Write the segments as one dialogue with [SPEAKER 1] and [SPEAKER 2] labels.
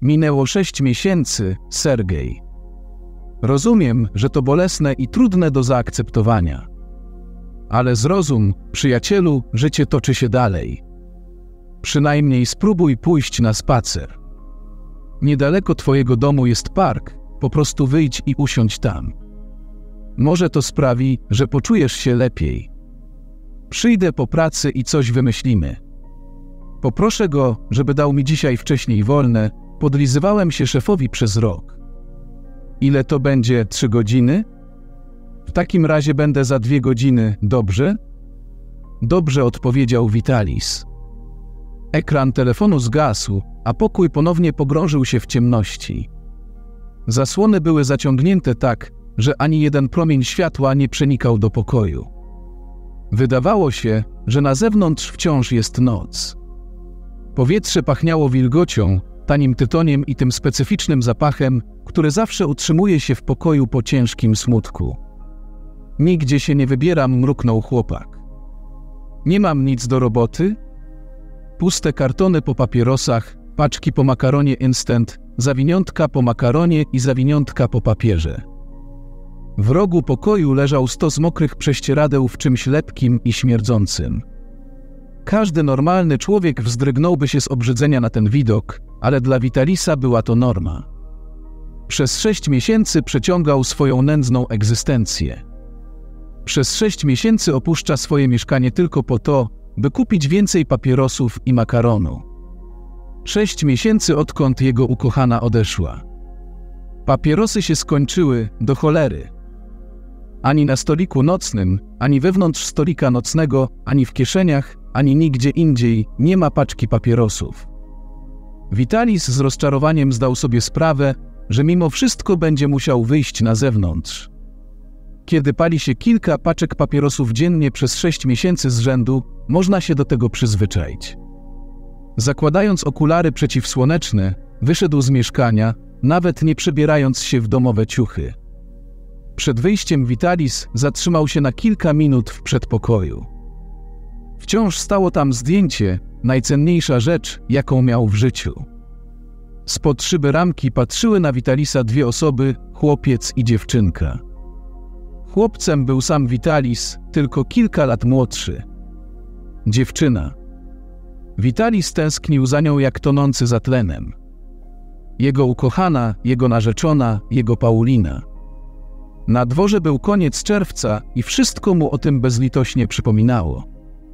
[SPEAKER 1] Minęło 6 miesięcy, Sergiej. Rozumiem, że to bolesne i trudne do zaakceptowania. Ale zrozum, przyjacielu, życie toczy się dalej. Przynajmniej spróbuj pójść na spacer. Niedaleko twojego domu jest park, po prostu wyjdź i usiądź tam. Może to sprawi, że poczujesz się lepiej. Przyjdę po pracy i coś wymyślimy. Poproszę go, żeby dał mi dzisiaj wcześniej wolne, podlizywałem się szefowi przez rok. Ile to będzie, 3 godziny? W takim razie będę za 2 godziny, dobrze? Dobrze, odpowiedział Vitalis. Ekran telefonu zgasł, a pokój ponownie pogrążył się w ciemności. Zasłony były zaciągnięte tak, że ani jeden promień światła nie przenikał do pokoju. Wydawało się, że na zewnątrz wciąż jest noc. Powietrze pachniało wilgocią, tanim tytoniem i tym specyficznym zapachem, który zawsze utrzymuje się w pokoju po ciężkim smutku. Nigdzie się nie wybieram, mruknął chłopak. Nie mam nic do roboty? Puste kartony po papierosach, paczki po makaronie instant, zawiniątka po makaronie i zawiniątka po papierze. W rogu pokoju leżał stos mokrych prześcieradeł w czymś lepkim i śmierdzącym. Każdy normalny człowiek wzdrygnąłby się z obrzydzenia na ten widok, ale dla Vitalisa była to norma. Przez 6 miesięcy przeciągał swoją nędzną egzystencję. Przez 6 miesięcy opuszcza swoje mieszkanie tylko po to, by kupić więcej papierosów i makaronu. 6 miesięcy odkąd jego ukochana odeszła. Papierosy się skończyły, do cholery. Ani na stoliku nocnym, ani wewnątrz stolika nocnego, ani w kieszeniach, ani nigdzie indziej nie ma paczki papierosów. Vitalis z rozczarowaniem zdał sobie sprawę, że mimo wszystko będzie musiał wyjść na zewnątrz. Kiedy pali się kilka paczek papierosów dziennie przez 6 miesięcy z rzędu, można się do tego przyzwyczaić. Zakładając okulary przeciwsłoneczne, wyszedł z mieszkania, nawet nie przebierając się w domowe ciuchy. Przed wyjściem Vitalis zatrzymał się na kilka minut w przedpokoju. Wciąż stało tam zdjęcie, najcenniejsza rzecz, jaką miał w życiu. Spod szyby ramki patrzyły na Vitalisa 2 osoby, chłopiec i dziewczynka. Chłopcem był sam Vitalis, tylko kilka lat młodszy. Dziewczyna. Vitalis tęsknił za nią jak tonący za tlenem. Jego ukochana, jego narzeczona, jego Paulina. Na dworze był koniec czerwca i wszystko mu o tym bezlitośnie przypominało.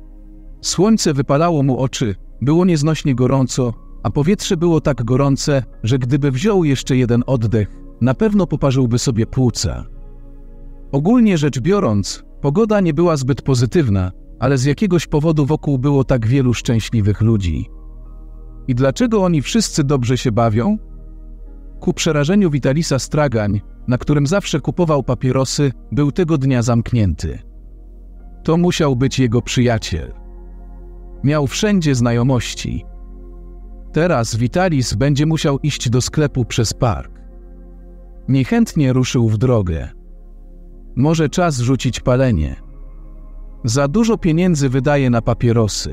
[SPEAKER 1] Słońce wypalało mu oczy, było nieznośnie gorąco, a powietrze było tak gorące, że gdyby wziął jeszcze jeden oddech, na pewno poparzyłby sobie płuca. Ogólnie rzecz biorąc, pogoda nie była zbyt pozytywna, ale z jakiegoś powodu wokół było tak wielu szczęśliwych ludzi. I dlaczego oni wszyscy dobrze się bawią? Ku przerażeniu Vitalisa stragań, na którym zawsze kupował papierosy, był tego dnia zamknięty. To musiał być jego przyjaciel. Miał wszędzie znajomości. Teraz Vitalis będzie musiał iść do sklepu przez park. Niechętnie ruszył w drogę. Może czas rzucić palenie. Za dużo pieniędzy wydaje na papierosy.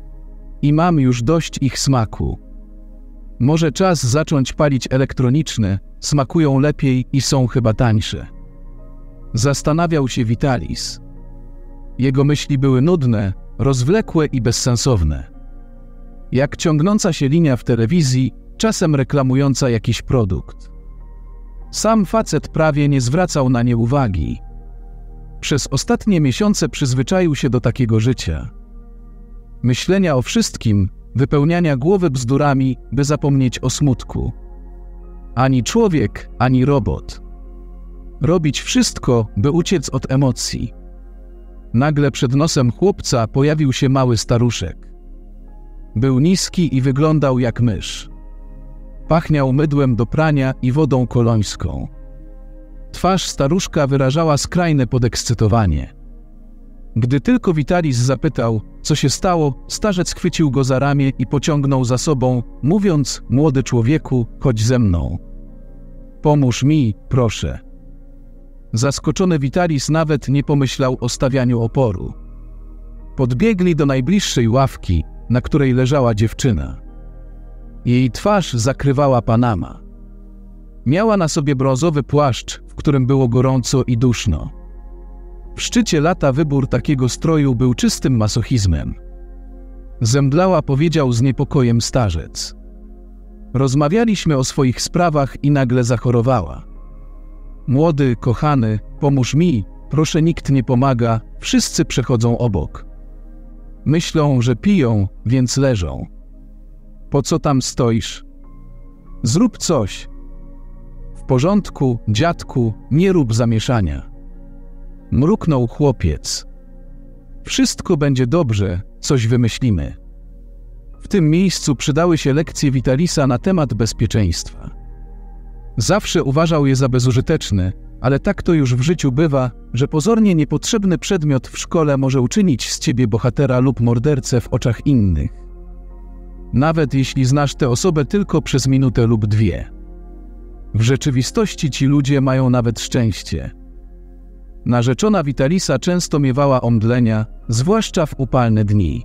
[SPEAKER 1] I mam już dość ich smaku. Może czas zacząć palić elektroniczne, smakują lepiej i są chyba tańsze. Zastanawiał się Vitalis. Jego myśli były nudne, rozwlekłe i bezsensowne. Jak ciągnąca się linia w telewizji, czasem reklamująca jakiś produkt. Sam facet prawie nie zwracał na nie uwagi. Przez ostatnie miesiące przyzwyczaił się do takiego życia. Myślenia o wszystkim, wypełniania głowy bzdurami, by zapomnieć o smutku. Ani człowiek, ani robot. Robić wszystko, by uciec od emocji. Nagle przed nosem chłopca pojawił się mały staruszek. Był niski i wyglądał jak mysz. Pachniał mydłem do prania i wodą kolońską. Twarz staruszka wyrażała skrajne podekscytowanie. Gdy tylko Vitalis zapytał, co się stało, starzec chwycił go za ramię i pociągnął za sobą, mówiąc: młody człowieku, chodź ze mną. Pomóż mi, proszę. Zaskoczony Vitalis nawet nie pomyślał o stawianiu oporu. Podbiegli do najbliższej ławki, na której leżała dziewczyna. Jej twarz zakrywała panama. Miała na sobie brązowy płaszcz, w którym było gorąco i duszno. W szczycie lata wybór takiego stroju był czystym masochizmem. Zemdlała, powiedział z niepokojem starzec. Rozmawialiśmy o swoich sprawach i nagle zachorowała. Młody, kochany, pomóż mi, proszę, nikt nie pomaga, wszyscy przechodzą obok. Myślą, że piją, więc leżą. Po co tam stoisz? Zrób coś. W porządku, dziadku, nie rób zamieszania. Mruknął chłopiec. Wszystko będzie dobrze, coś wymyślimy. W tym miejscu przydały się lekcje Vitalisa na temat bezpieczeństwa. Zawsze uważał je za bezużyteczne, ale tak to już w życiu bywa, że pozornie niepotrzebny przedmiot w szkole może uczynić z ciebie bohatera lub mordercę w oczach innych. Nawet jeśli znasz tę osobę tylko przez minutę lub dwie. W rzeczywistości ci ludzie mają nawet szczęście. Narzeczona Vitalisa często miewała omdlenia, zwłaszcza w upalne dni.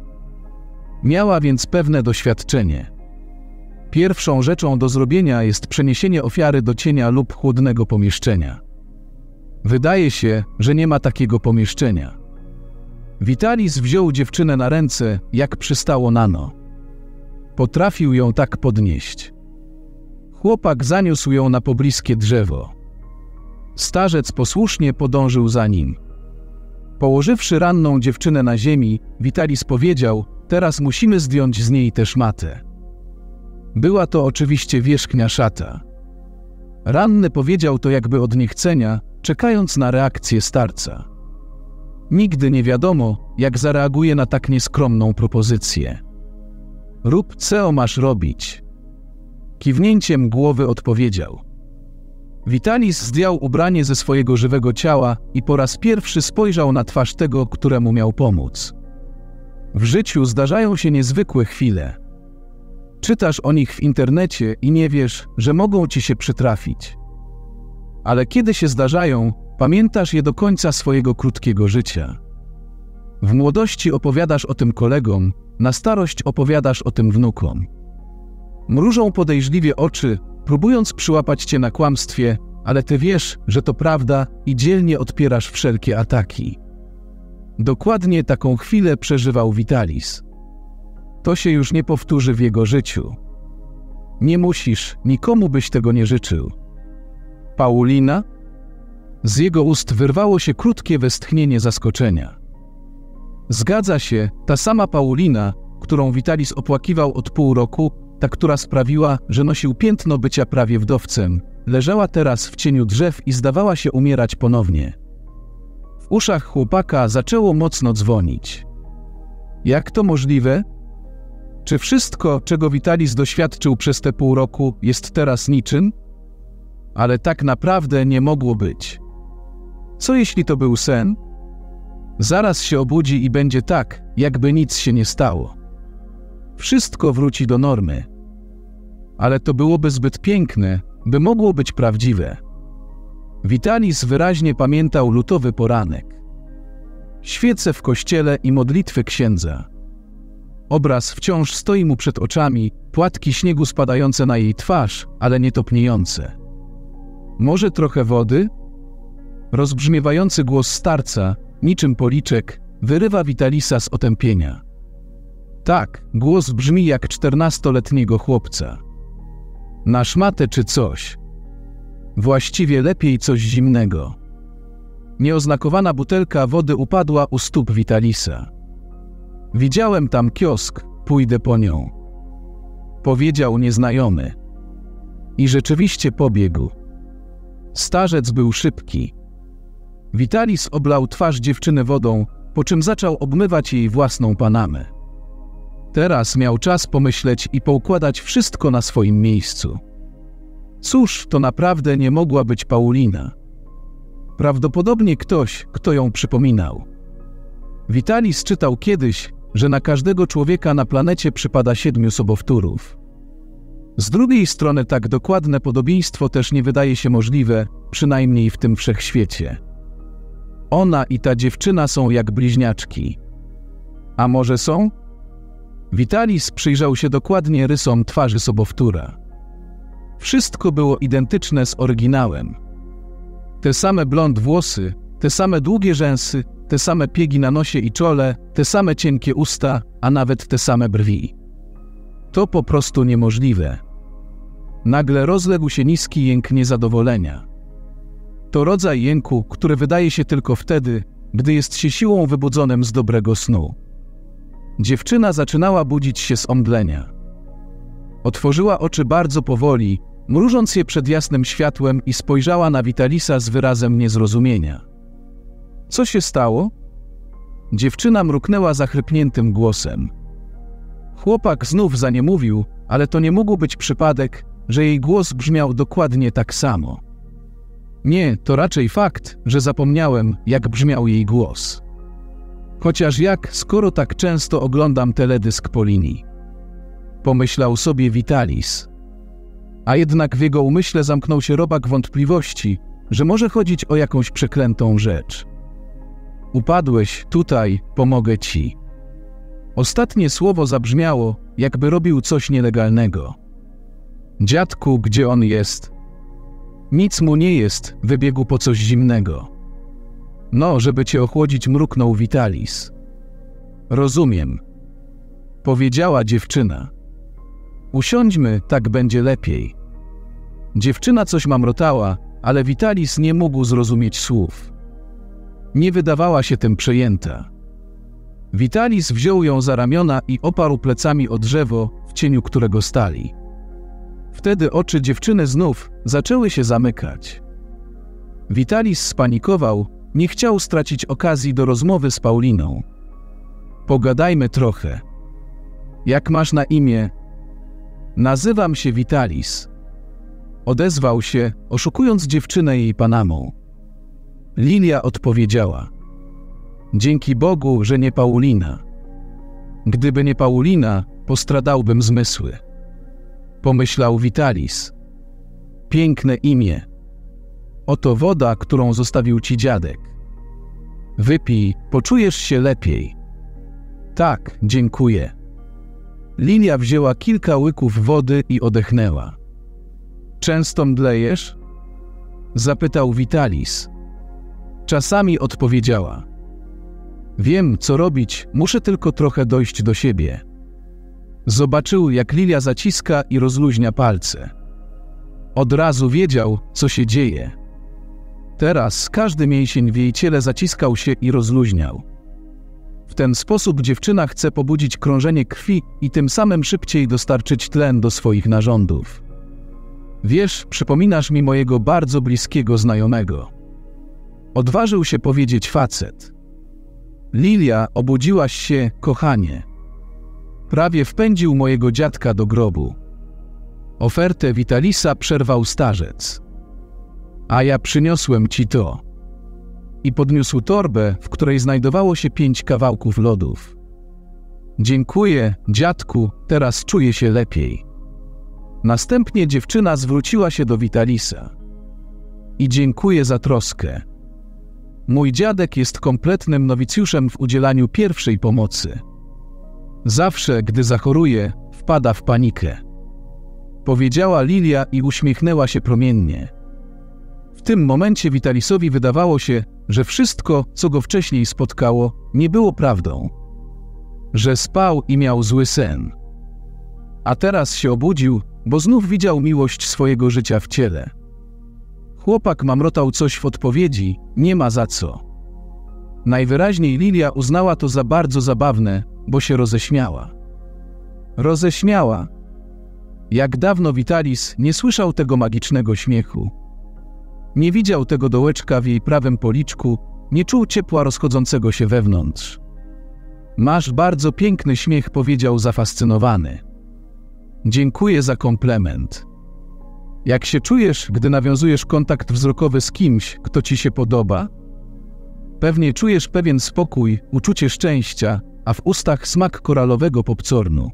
[SPEAKER 1] Miała więc pewne doświadczenie. Pierwszą rzeczą do zrobienia jest przeniesienie ofiary do cienia lub chłodnego pomieszczenia. Wydaje się, że nie ma takiego pomieszczenia. Vitalis wziął dziewczynę na ręce, jak przystało Nano. Potrafił ją tak podnieść. Chłopak zaniósł ją na pobliskie drzewo. Starzec posłusznie podążył za nim. Położywszy ranną dziewczynę na ziemi, Vitalis powiedział: teraz musimy zdjąć z niej tę szmatę. Była to oczywiście wierzchnia szata. Ranny powiedział to jakby od niechcenia, czekając na reakcję starca. Nigdy nie wiadomo, jak zareaguje na tak nieskromną propozycję. Rób, co masz robić. Kiwnięciem głowy odpowiedział. Vitalis zdjął ubranie ze swojego żywego ciała i po raz pierwszy spojrzał na twarz tego, któremu miał pomóc. W życiu zdarzają się niezwykłe chwile. Czytasz o nich w internecie i nie wiesz, że mogą ci się przytrafić. Ale kiedy się zdarzają, pamiętasz je do końca swojego krótkiego życia. W młodości opowiadasz o tym kolegom, na starość opowiadasz o tym wnukom. Mrużą podejrzliwie oczy, próbując przyłapać cię na kłamstwie, ale ty wiesz, że to prawda i dzielnie odpierasz wszelkie ataki. Dokładnie taką chwilę przeżywał Vitalis. To się już nie powtórzy w jego życiu. Nie musisz, nikomu byś tego nie życzył. Paulina? Z jego ust wyrwało się krótkie westchnienie zaskoczenia. Zgadza się, ta sama Paulina, którą Vitalis opłakiwał od pół roku, ta, która sprawiła, że nosił piętno bycia prawie wdowcem, leżała teraz w cieniu drzew i zdawała się umierać ponownie. W uszach chłopaka zaczęło mocno dzwonić. Jak to możliwe? Czy wszystko, czego Vitalis doświadczył przez te pół roku, jest teraz niczym? Ale tak naprawdę nie mogło być. Co jeśli to był sen? Zaraz się obudzi i będzie tak, jakby nic się nie stało. Wszystko wróci do normy. Ale to byłoby zbyt piękne, by mogło być prawdziwe. Vitalis wyraźnie pamiętał lutowy poranek. Świece w kościele i modlitwy księdza. Obraz wciąż stoi mu przed oczami, płatki śniegu spadające na jej twarz, ale nie topniejące. Może trochę wody? Rozbrzmiewający głos starca, niczym policzek, wyrywa Vitalisa z otępienia. Tak, głos brzmi jak 14-letniego chłopca. Na szmatę czy coś? Właściwie lepiej coś zimnego. Nieoznakowana butelka wody upadła u stóp Vitalisa. Widziałem tam kiosk, pójdę po nią. Powiedział nieznajomy. I rzeczywiście pobiegł. Starzec był szybki. Vitalis oblał twarz dziewczyny wodą, po czym zaczął obmywać jej własną panamę. Teraz miał czas pomyśleć i poukładać wszystko na swoim miejscu. Cóż, to naprawdę nie mogła być Paulina. Prawdopodobnie ktoś, kto ją przypominał. Vitalis czytał kiedyś, że na każdego człowieka na planecie przypada 7 sobowtórów. Z drugiej strony tak dokładne podobieństwo też nie wydaje się możliwe, przynajmniej w tym wszechświecie. Ona i ta dziewczyna są jak bliźniaczki. A może są? Vitalis przyjrzał się dokładnie rysom twarzy sobowtóra. Wszystko było identyczne z oryginałem. Te same blond włosy, te same długie rzęsy, te same piegi na nosie i czole, te same cienkie usta, a nawet te same brwi. To po prostu niemożliwe. Nagle rozległ się niski jęk niezadowolenia. To rodzaj jęku, który wydaje się tylko wtedy, gdy jest się siłą wybudzonym z dobrego snu. Dziewczyna zaczynała budzić się z omdlenia. Otworzyła oczy bardzo powoli, mrużąc je przed jasnym światłem i spojrzała na Vitalisa z wyrazem niezrozumienia. Co się stało? Dziewczyna mruknęła zachrypniętym głosem. Chłopak znów za nie mówił, ale to nie mógł być przypadek, że jej głos brzmiał dokładnie tak samo. Nie, to raczej fakt, że zapomniałem, jak brzmiał jej głos. Chociaż jak, skoro tak często oglądam teledysk po linii? Pomyślał sobie Vitalis. A jednak w jego umyśle zamknął się robak wątpliwości, że może chodzić o jakąś przeklętą rzecz. Upadłeś, tutaj, pomogę ci. Ostatnie słowo zabrzmiało, jakby robił coś nielegalnego. Dziadku, gdzie on jest? Nic mu nie jest, wybiegł po coś zimnego. No, żeby cię ochłodzić, mruknął Vitalis. Rozumiem, powiedziała dziewczyna. Usiądźmy, tak będzie lepiej. Dziewczyna coś mamrotała, ale Vitalis nie mógł zrozumieć słów. Nie wydawała się tym przejęta. Vitalis wziął ją za ramiona i oparł plecami o drzewo, w cieniu którego stali. Wtedy oczy dziewczyny znów zaczęły się zamykać. Vitalis spanikował, nie chciał stracić okazji do rozmowy z Pauliną. Pogadajmy trochę. Jak masz na imię? Nazywam się Vitalis. Odezwał się, oszukując dziewczynę jej panamą. Lilia odpowiedziała. Dzięki Bogu, że nie Paulina. Gdyby nie Paulina, postradałbym zmysły. Pomyślał Vitalis. Piękne imię. Oto woda, którą zostawił ci dziadek. Wypij, poczujesz się lepiej. Tak, dziękuję. Lilia wzięła kilka łyków wody i odetchnęła. Często mdlejesz? Zapytał Vitalis. Czasami odpowiedziała. Wiem, co robić, muszę tylko trochę dojść do siebie. Zobaczył, jak Lilia zaciska i rozluźnia palce. Od razu wiedział, co się dzieje. Teraz każdy mięsień w jej ciele zaciskał się i rozluźniał. W ten sposób dziewczyna chce pobudzić krążenie krwi i tym samym szybciej dostarczyć tlen do swoich narządów. Wiesz, przypominasz mi mojego bardzo bliskiego znajomego. Odważył się powiedzieć facet. Lilia, obudziłaś się, kochanie. Prawie wpędził mojego dziadka do grobu. Ofertę Vitalisa przerwał starzec. A ja przyniosłem ci to. I podniósł torbę, w której znajdowało się 5 kawałków lodów. Dziękuję, dziadku, teraz czuję się lepiej. Następnie dziewczyna zwróciła się do Vitalisa. I dziękuję za troskę. Mój dziadek jest kompletnym nowicjuszem w udzielaniu pierwszej pomocy. Zawsze, gdy zachoruje, wpada w panikę. Powiedziała Lilia i uśmiechnęła się promiennie. W tym momencie Vitalisowi wydawało się, że wszystko, co go wcześniej spotkało, nie było prawdą. Że spał i miał zły sen. A teraz się obudził, bo znów widział miłość swojego życia w ciele. Chłopak mamrotał coś w odpowiedzi, nie ma za co. Najwyraźniej Lilia uznała to za bardzo zabawne, bo się roześmiała. Roześmiała. Jak dawno Vitalis nie słyszał tego magicznego śmiechu. Nie widział tego dołeczka w jej prawym policzku, nie czuł ciepła rozchodzącego się wewnątrz. Masz bardzo piękny śmiech, powiedział zafascynowany. Dziękuję za komplement. Jak się czujesz, gdy nawiązujesz kontakt wzrokowy z kimś, kto ci się podoba? Pewnie czujesz pewien spokój, uczucie szczęścia, a w ustach smak koralowego popcornu.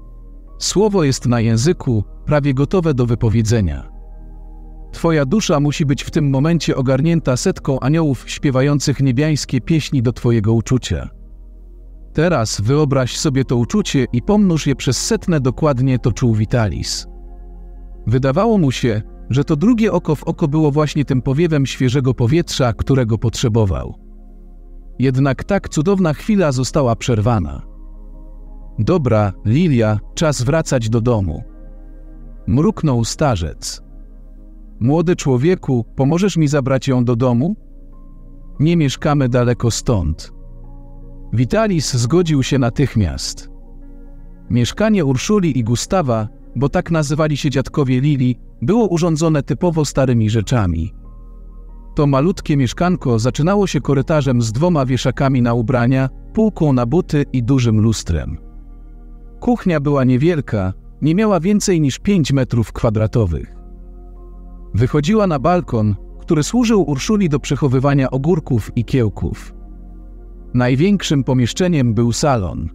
[SPEAKER 1] Słowo jest na języku, prawie gotowe do wypowiedzenia. Twoja dusza musi być w tym momencie ogarnięta setką aniołów śpiewających niebiańskie pieśni do twojego uczucia. Teraz wyobraź sobie to uczucie i pomnóż je przez 100 dokładnie, to czuł Vitalis. Wydawało mu się, że to drugie oko w oko było właśnie tym powiewem świeżego powietrza, którego potrzebował. Jednak tak cudowna chwila została przerwana. Dobra, Lilia, czas wracać do domu. Mruknął starzec. Młody człowieku, pomożesz mi zabrać ją do domu? Nie mieszkamy daleko stąd. Vitalis zgodził się natychmiast. Mieszkanie Urszuli i Gustawa, bo tak nazywali się dziadkowie Lili, było urządzone typowo starymi rzeczami. To malutkie mieszkanko zaczynało się korytarzem z 2 wieszakami na ubrania, półką na buty i dużym lustrem. Kuchnia była niewielka, nie miała więcej niż 5 metrów kwadratowych. Wychodziła na balkon, który służył Urszuli do przechowywania ogórków i kiełków. Największym pomieszczeniem był salon.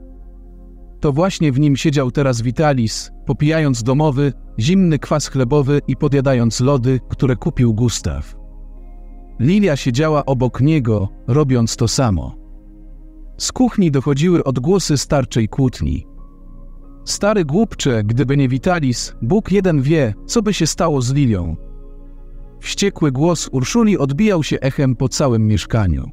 [SPEAKER 1] To właśnie w nim siedział teraz Vitalis, popijając domowy, zimny kwas chlebowy i podjadając lody, które kupił Gustaw. Lilia siedziała obok niego, robiąc to samo. Z kuchni dochodziły odgłosy starczej kłótni. Stary głupcze, gdyby nie Vitalis, Bóg jeden wie, co by się stało z Lilią. Wściekły głos Urszuli odbijał się echem po całym mieszkaniu.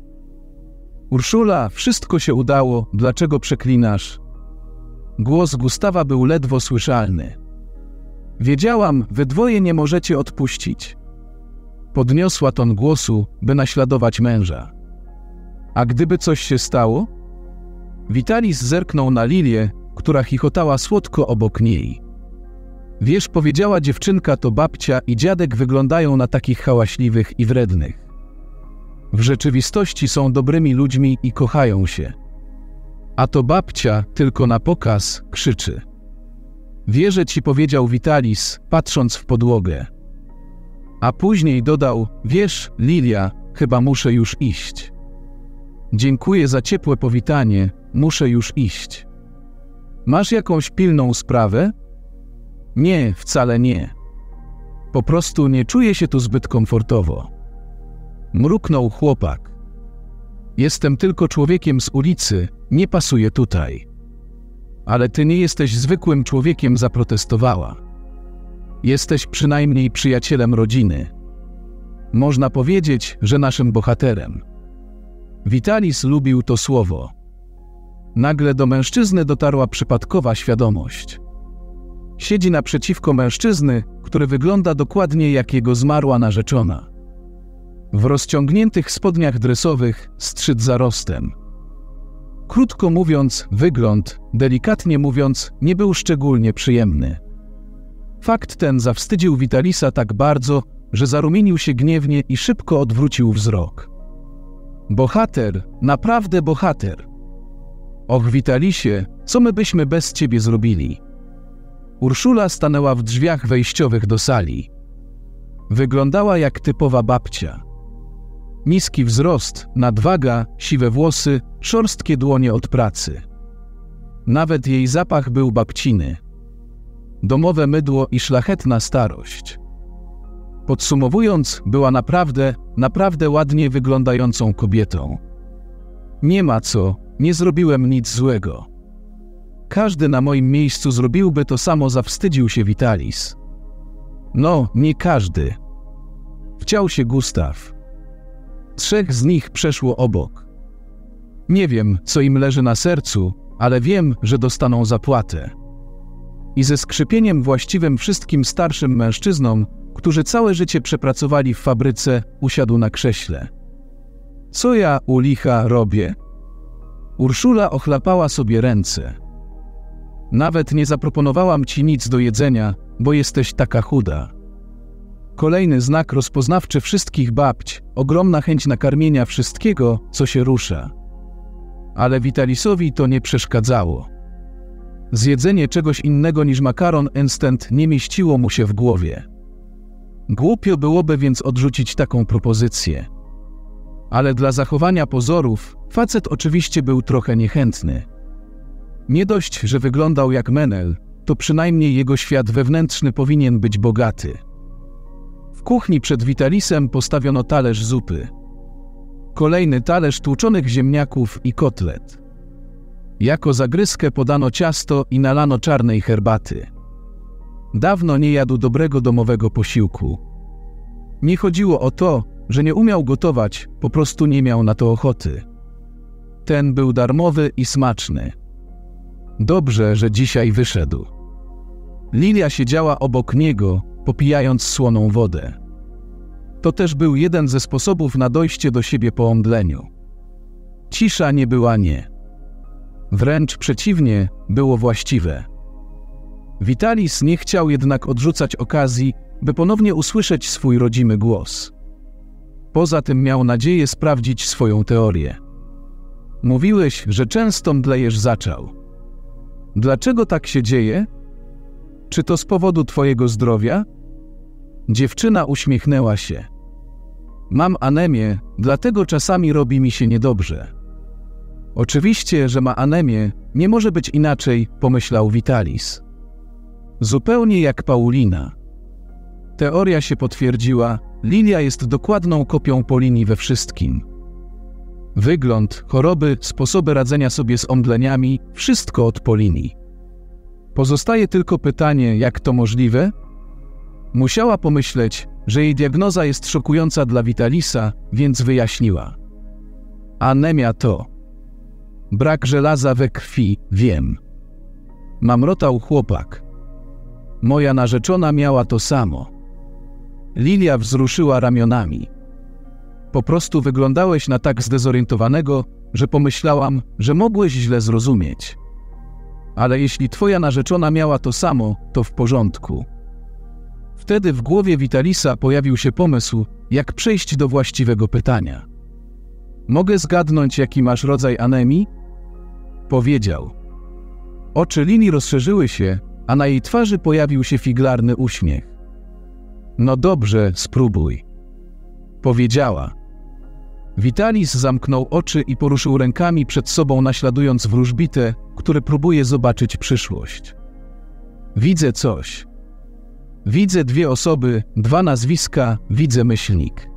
[SPEAKER 1] Urszula, wszystko się udało, dlaczego przeklinasz? Głos Gustawa był ledwo słyszalny. Wiedziałam, wy dwoje nie możecie odpuścić. Podniosła ton głosu, by naśladować męża. A gdyby coś się stało? Vitalis zerknął na Lilię, która chichotała słodko obok niej. Wiesz, powiedziała dziewczynka, to babcia i dziadek wyglądają na takich hałaśliwych i wrednych. W rzeczywistości są dobrymi ludźmi i kochają się. A to babcia tylko na pokaz krzyczy. Wierzę ci, powiedział Vitalis, patrząc w podłogę. A później dodał, wiesz, Lilia, chyba muszę już iść. Dziękuję za ciepłe powitanie, muszę już iść. Masz jakąś pilną sprawę? Nie, wcale nie. Po prostu nie czuję się tu zbyt komfortowo. Mruknął chłopak. Jestem tylko człowiekiem z ulicy, nie pasuję tutaj. Ale ty nie jesteś zwykłym człowiekiem, zaprotestowała. Jesteś przynajmniej przyjacielem rodziny. Można powiedzieć, że naszym bohaterem. Vitalis lubił to słowo. Nagle do mężczyzny dotarła przypadkowa świadomość. Siedzi naprzeciwko mężczyzny, który wygląda dokładnie jak jego zmarła narzeczona. W rozciągniętych spodniach dresowych, z 3 zarostem. Krótko mówiąc, wygląd, delikatnie mówiąc, nie był szczególnie przyjemny. Fakt ten zawstydził Vitalisa tak bardzo, że zarumienił się gniewnie i szybko odwrócił wzrok. Bohater, naprawdę bohater. Och, Vitalisie, co my byśmy bez ciebie zrobili? Urszula stanęła w drzwiach wejściowych do sali. Wyglądała jak typowa babcia. Niski wzrost, nadwaga, siwe włosy, szorstkie dłonie od pracy. Nawet jej zapach był babciny. Domowe mydło i szlachetna starość. Podsumowując, była naprawdę ładnie wyglądającą kobietą. Nie ma co, nie zrobiłem nic złego. Każdy na moim miejscu zrobiłby to samo, zawstydził się Vitalis. No, nie każdy. Wciął się Gustaw. 3 z nich przeszło obok. Nie wiem, co im leży na sercu, ale wiem, że dostaną zapłatę. I ze skrzypieniem właściwym wszystkim starszym mężczyznom, którzy całe życie przepracowali w fabryce, usiadł na krześle. Co ja, u licha, robię? Urszula ochlapała sobie ręce. Nawet nie zaproponowałam ci nic do jedzenia, bo jesteś taka chuda. Kolejny znak rozpoznawczy wszystkich babć, ogromna chęć nakarmienia wszystkiego, co się rusza. Ale Vitalisowi to nie przeszkadzało. Zjedzenie czegoś innego niż makaron instant nie mieściło mu się w głowie. Głupio byłoby więc odrzucić taką propozycję. Ale dla zachowania pozorów, facet oczywiście był trochę niechętny. Nie dość, że wyglądał jak menel, to przynajmniej jego świat wewnętrzny powinien być bogaty. W kuchni przed Vitalisem postawiono talerz zupy. Kolejny talerz tłuczonych ziemniaków i kotlet. Jako zagryzkę podano ciasto i nalano czarnej herbaty. Dawno nie jadł dobrego domowego posiłku. Nie chodziło o to, że nie umiał gotować, po prostu nie miał na to ochoty. Ten był darmowy i smaczny. Dobrze, że dzisiaj wyszedł. Lilia siedziała obok niego, popijając słoną wodę. To też był jeden ze sposobów na dojście do siebie po omdleniu. Cisza nie była nie. Wręcz przeciwnie, było właściwe. Vitalis nie chciał jednak odrzucać okazji, by ponownie usłyszeć swój rodzimy głos. Poza tym miał nadzieję sprawdzić swoją teorię. Mówiłeś, że często mdlejesz zaczał. Dlaczego tak się dzieje? Czy to z powodu twojego zdrowia? Dziewczyna uśmiechnęła się. Mam anemię, dlatego czasami robi mi się niedobrze. Oczywiście, że ma anemię, nie może być inaczej, pomyślał Vitalis. Zupełnie jak Paulina. Teoria się potwierdziła, Lilia jest dokładną kopią Paulini we wszystkim. Wygląd, choroby, sposoby radzenia sobie z omdleniami, wszystko od Paulini. Pozostaje tylko pytanie, jak to możliwe? Musiała pomyśleć, że jej diagnoza jest szokująca dla Vitalisa, więc wyjaśniła. Anemia to brak żelaza we krwi, wiem. Mamrotał chłopak. Moja narzeczona miała to samo. Lilia wzruszyła ramionami. Po prostu wyglądałeś na tak zdezorientowanego, że pomyślałam, że mogłeś źle zrozumieć. Ale jeśli twoja narzeczona miała to samo, to w porządku. Wtedy w głowie Vitalisa pojawił się pomysł, jak przejść do właściwego pytania. Mogę zgadnąć, jaki masz rodzaj anemii? Powiedział. Oczy Lili rozszerzyły się, a na jej twarzy pojawił się figlarny uśmiech. No dobrze, spróbuj. Powiedziała. Vitalis zamknął oczy i poruszył rękami przed sobą, naśladując wróżbitę, który próbuje zobaczyć przyszłość. Widzę coś. Widzę dwie osoby, dwa nazwiska, widzę myślnik.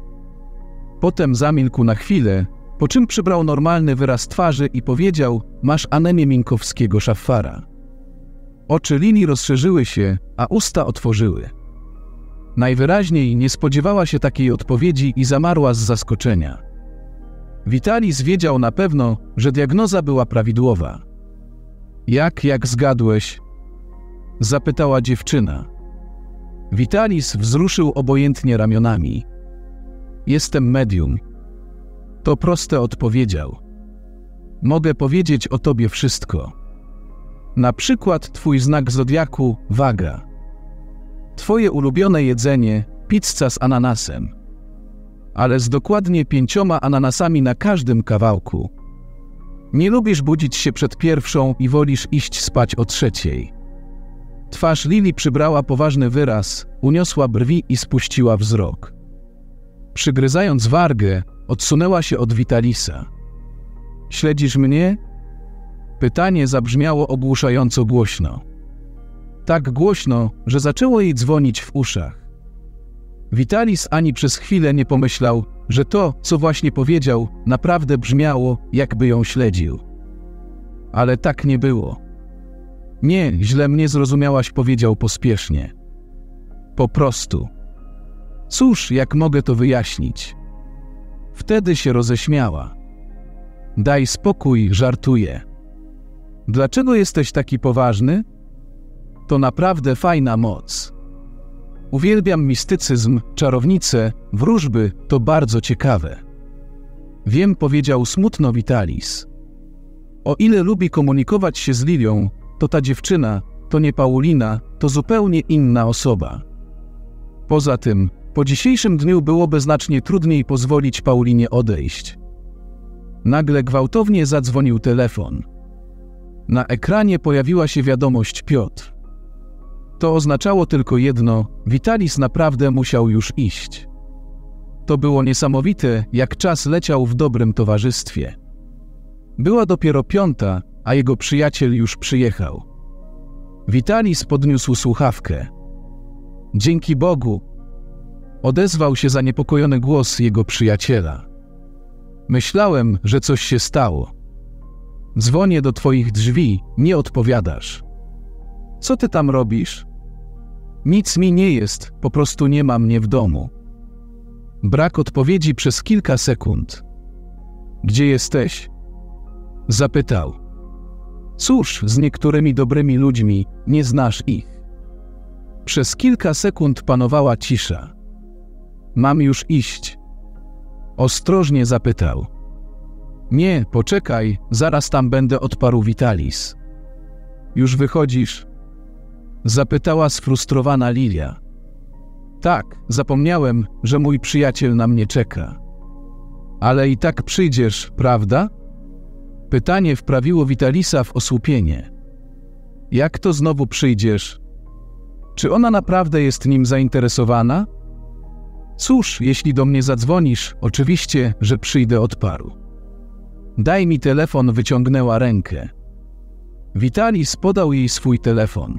[SPEAKER 1] Potem zamilkł na chwilę, po czym przybrał normalny wyraz twarzy i powiedział, masz anemię Minkowskiego-Schaffara. Oczy Lili rozszerzyły się, a usta otworzyły. Najwyraźniej nie spodziewała się takiej odpowiedzi i zamarła z zaskoczenia. Vitalis wiedział na pewno, że diagnoza była prawidłowa. Jak zgadłeś? Zapytała dziewczyna. Vitalis wzruszył obojętnie ramionami. Jestem medium. To proste, odpowiedział. Mogę powiedzieć o tobie wszystko. Na przykład twój znak zodiaku, waga. Twoje ulubione jedzenie, pizza z ananasem. Ale z dokładnie 5 ananasami na każdym kawałku. Nie lubisz budzić się przed 1 i wolisz iść spać o 3. Twarz Lili przybrała poważny wyraz, uniosła brwi i spuściła wzrok. Przygryzając wargę, odsunęła się od Vitalisa. Śledzisz mnie? Pytanie zabrzmiało ogłuszająco głośno. Tak głośno, że zaczęło jej dzwonić w uszach. Vitalis ani przez chwilę nie pomyślał, że to, co właśnie powiedział, naprawdę brzmiało, jakby ją śledził. Ale tak nie było. Nie, źle mnie zrozumiałaś, powiedział pospiesznie. Po prostu. Cóż, jak mogę to wyjaśnić? Wtedy się roześmiała. Daj spokój, żartuję. Dlaczego jesteś taki poważny? To naprawdę fajna moc. Uwielbiam mistycyzm, czarownice, wróżby, to bardzo ciekawe. Wiem, powiedział smutno Vitalis. O ile lubi komunikować się z Lilią, to ta dziewczyna, to nie Paulina, to zupełnie inna osoba. Poza tym, po dzisiejszym dniu byłoby znacznie trudniej pozwolić Paulinie odejść. Nagle gwałtownie zadzwonił telefon. Na ekranie pojawiła się wiadomość Piotr. To oznaczało tylko jedno, Vitalis naprawdę musiał już iść. To było niesamowite, jak czas leciał w dobrym towarzystwie. Była dopiero 5, a jego przyjaciel już przyjechał. Vitalis podniósł słuchawkę. Dzięki Bogu! Odezwał się zaniepokojony głos jego przyjaciela. Myślałem, że coś się stało. Dzwonię do twoich drzwi, nie odpowiadasz. Co ty tam robisz? Nic mi nie jest, po prostu nie ma mnie w domu. Brak odpowiedzi przez kilka sekund. Gdzie jesteś? Zapytał. Cóż, z niektórymi dobrymi ludźmi, nie znasz ich. Przez kilka sekund panowała cisza. Mam już iść? Ostrożnie zapytał. Nie, poczekaj, zaraz tam będę, odparł Vitalis. Już wychodzisz? Zapytała sfrustrowana Lilia. Tak, zapomniałem, że mój przyjaciel na mnie czeka. Ale i tak przyjdziesz, prawda? Pytanie wprawiło Vitalisa w osłupienie. Jak to znowu przyjdziesz? Czy ona naprawdę jest nim zainteresowana? Cóż, jeśli do mnie zadzwonisz, oczywiście, że przyjdę, odparł. Daj mi telefon, wyciągnęła rękę. Vitalis podał jej swój telefon.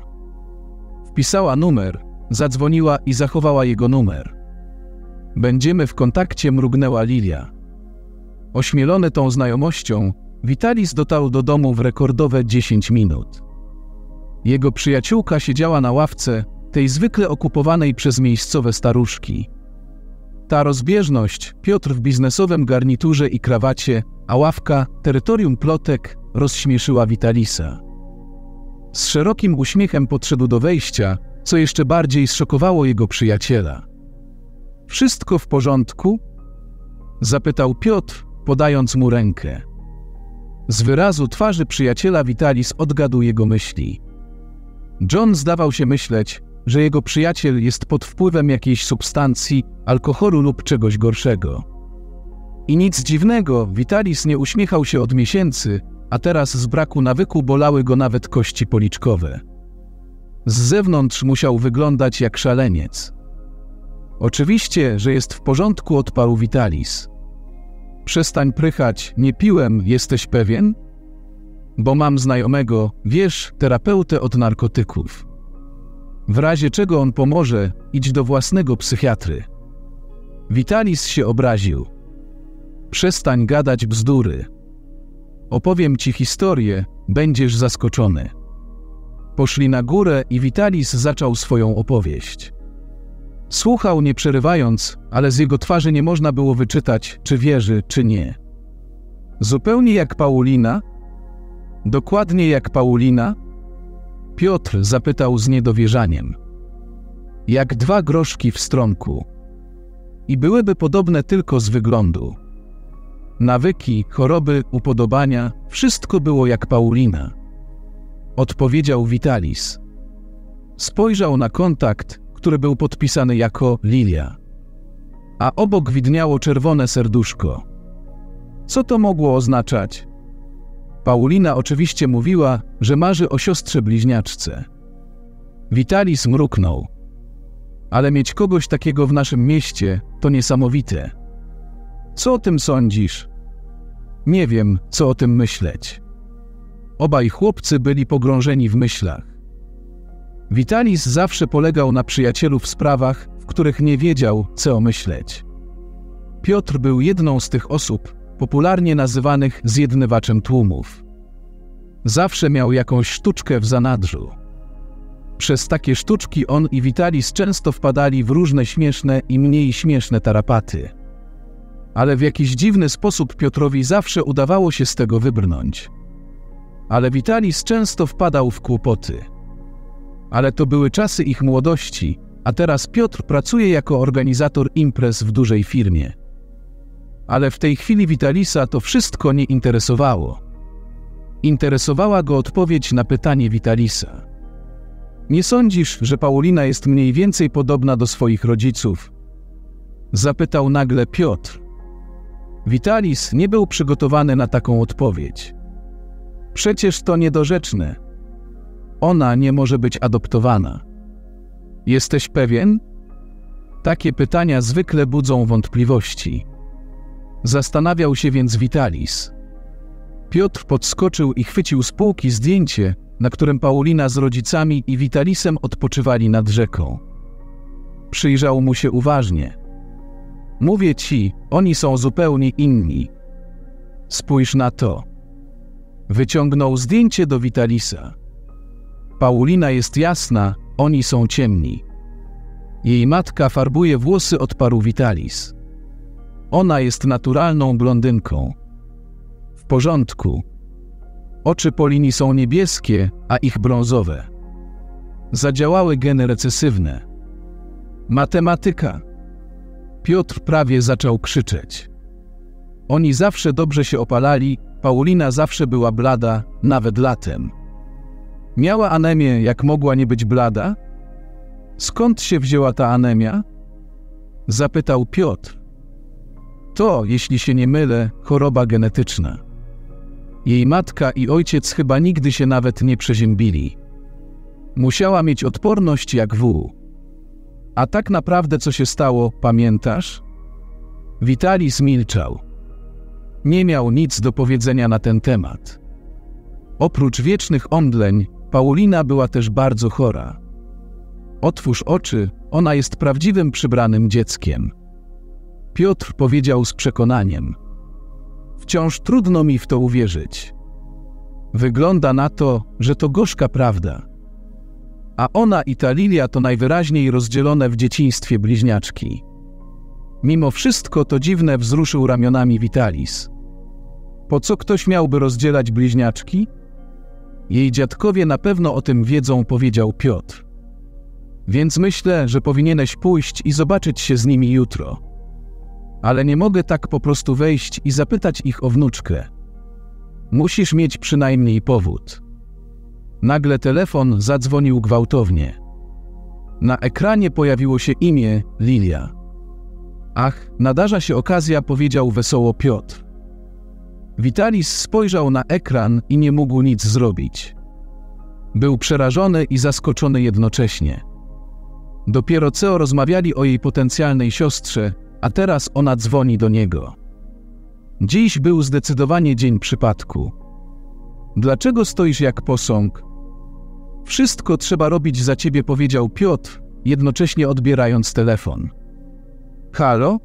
[SPEAKER 1] Wpisała numer, zadzwoniła i zachowała jego numer. Będziemy w kontakcie, mrugnęła Lilia. Ośmielony tą znajomością, Vitalis dotarł do domu w rekordowe 10 minut. Jego przyjaciółka siedziała na ławce, tej zwykle okupowanej przez miejscowe staruszki. Ta rozbieżność, Piotr w biznesowym garniturze i krawacie, a ławka, terytorium plotek, rozśmieszyła Vitalisa. Z szerokim uśmiechem podszedł do wejścia, co jeszcze bardziej zszokowało jego przyjaciela. Wszystko w porządku? Zapytał Piotr, podając mu rękę. Z wyrazu twarzy przyjaciela Vitalis odgadł jego myśli. John zdawał się myśleć, że jego przyjaciel jest pod wpływem jakiejś substancji, alkoholu lub czegoś gorszego. I nic dziwnego, Vitalis nie uśmiechał się od miesięcy, a teraz z braku nawyku bolały go nawet kości policzkowe. Z zewnątrz musiał wyglądać jak szaleniec. Oczywiście, że jest w porządku, odparł Vitalis. Przestań prychać, nie piłem, jesteś pewien? Bo mam znajomego, wiesz, terapeutę od narkotyków. W razie czego on pomoże, idź do własnego psychiatry. Vitalis się obraził. Przestań gadać bzdury. Opowiem ci historię, będziesz zaskoczony. Poszli na górę i Vitalis zaczął swoją opowieść. Słuchał nie przerywając, ale z jego twarzy nie można było wyczytać, czy wierzy, czy nie. Zupełnie jak Paulina? Dokładnie jak Paulina? Piotr zapytał z niedowierzaniem. Jak 2 groszki w stronku. I byłyby podobne tylko z wyglądu. Nawyki, choroby, upodobania, wszystko było jak Paulina. Odpowiedział Vitalis. Spojrzał na kontakt, który był podpisany jako Lilia. A obok widniało czerwone serduszko. Co to mogło oznaczać? Paulina oczywiście mówiła, że marzy o siostrze bliźniaczce. Vitalis mruknął. Ale mieć kogoś takiego w naszym mieście to niesamowite. Co o tym sądzisz? Nie wiem, co o tym myśleć. Obaj chłopcy byli pogrążeni w myślach. Vitalis zawsze polegał na przyjacielu w sprawach, w których nie wiedział, co myśleć. Piotr był jedną z tych osób, popularnie nazywanych zjednywaczem tłumów. Zawsze miał jakąś sztuczkę w zanadrzu. Przez takie sztuczki on i Vitalis często wpadali w różne śmieszne i mniej śmieszne tarapaty. Ale w jakiś dziwny sposób Piotrowi zawsze udawało się z tego wybrnąć. Ale Vitalis często wpadał w kłopoty. Ale to były czasy ich młodości, a teraz Piotr pracuje jako organizator imprez w dużej firmie. Ale w tej chwili Vitalisa to wszystko nie interesowało. Interesowała go odpowiedź na pytanie Vitalisa. Nie sądzisz, że Paulina jest mniej więcej podobna do swoich rodziców? Zapytał nagle Piotr. Vitalis nie był przygotowany na taką odpowiedź. Przecież to niedorzeczne. Ona nie może być adoptowana. Jesteś pewien? Takie pytania zwykle budzą wątpliwości. Zastanawiał się więc Vitalis. Piotr podskoczył i chwycił z półki zdjęcie, na którym Paulina z rodzicami i Vitalisem odpoczywali nad rzeką. Przyjrzał mu się uważnie. Mówię ci, oni są zupełnie inni. Spójrz na to. Wyciągnął zdjęcie do Vitalisa. Paulina jest jasna, oni są ciemni. Jej matka farbuje włosy, odparł Vitalis. Ona jest naturalną blondynką. W porządku. Oczy Polini są niebieskie, a ich brązowe. Zadziałały geny recesywne. Matematyka. Piotr prawie zaczął krzyczeć. Oni zawsze dobrze się opalali, Paulina zawsze była blada, nawet latem. Miała anemię, jak mogła nie być blada? Skąd się wzięła ta anemia? Zapytał Piotr. To, jeśli się nie mylę, choroba genetyczna. Jej matka i ojciec chyba nigdy się nawet nie przeziębili. Musiała mieć odporność jak wół. A tak naprawdę co się stało, pamiętasz? Vitalis milczał. Nie miał nic do powiedzenia na ten temat. Oprócz wiecznych omdleń, Paulina była też bardzo chora. Otwórz oczy, ona jest prawdziwym przybranym dzieckiem. Piotr powiedział z przekonaniem. Wciąż trudno mi w to uwierzyć. Wygląda na to, że to gorzka prawda. A ona i ta Lilia to najwyraźniej rozdzielone w dzieciństwie bliźniaczki. Mimo wszystko to dziwne, wzruszył ramionami Vitalis. Po co ktoś miałby rozdzielać bliźniaczki? Jej dziadkowie na pewno o tym wiedzą, powiedział Piotr. Więc myślę, że powinieneś pójść i zobaczyć się z nimi jutro. Ale nie mogę tak po prostu wejść i zapytać ich o wnuczkę. Musisz mieć przynajmniej powód. Nagle telefon zadzwonił gwałtownie. Na ekranie pojawiło się imię Lilia. Ach, nadarza się okazja, powiedział wesoło Piotr. Vitalis spojrzał na ekran i nie mógł nic zrobić. Był przerażony i zaskoczony jednocześnie. Dopiero co rozmawiali o jej potencjalnej siostrze, a teraz ona dzwoni do niego. Dziś był zdecydowanie dzień przypadku. Dlaczego stoisz jak posąg? Wszystko trzeba robić za ciebie, powiedział Piotr, jednocześnie odbierając telefon. Halo?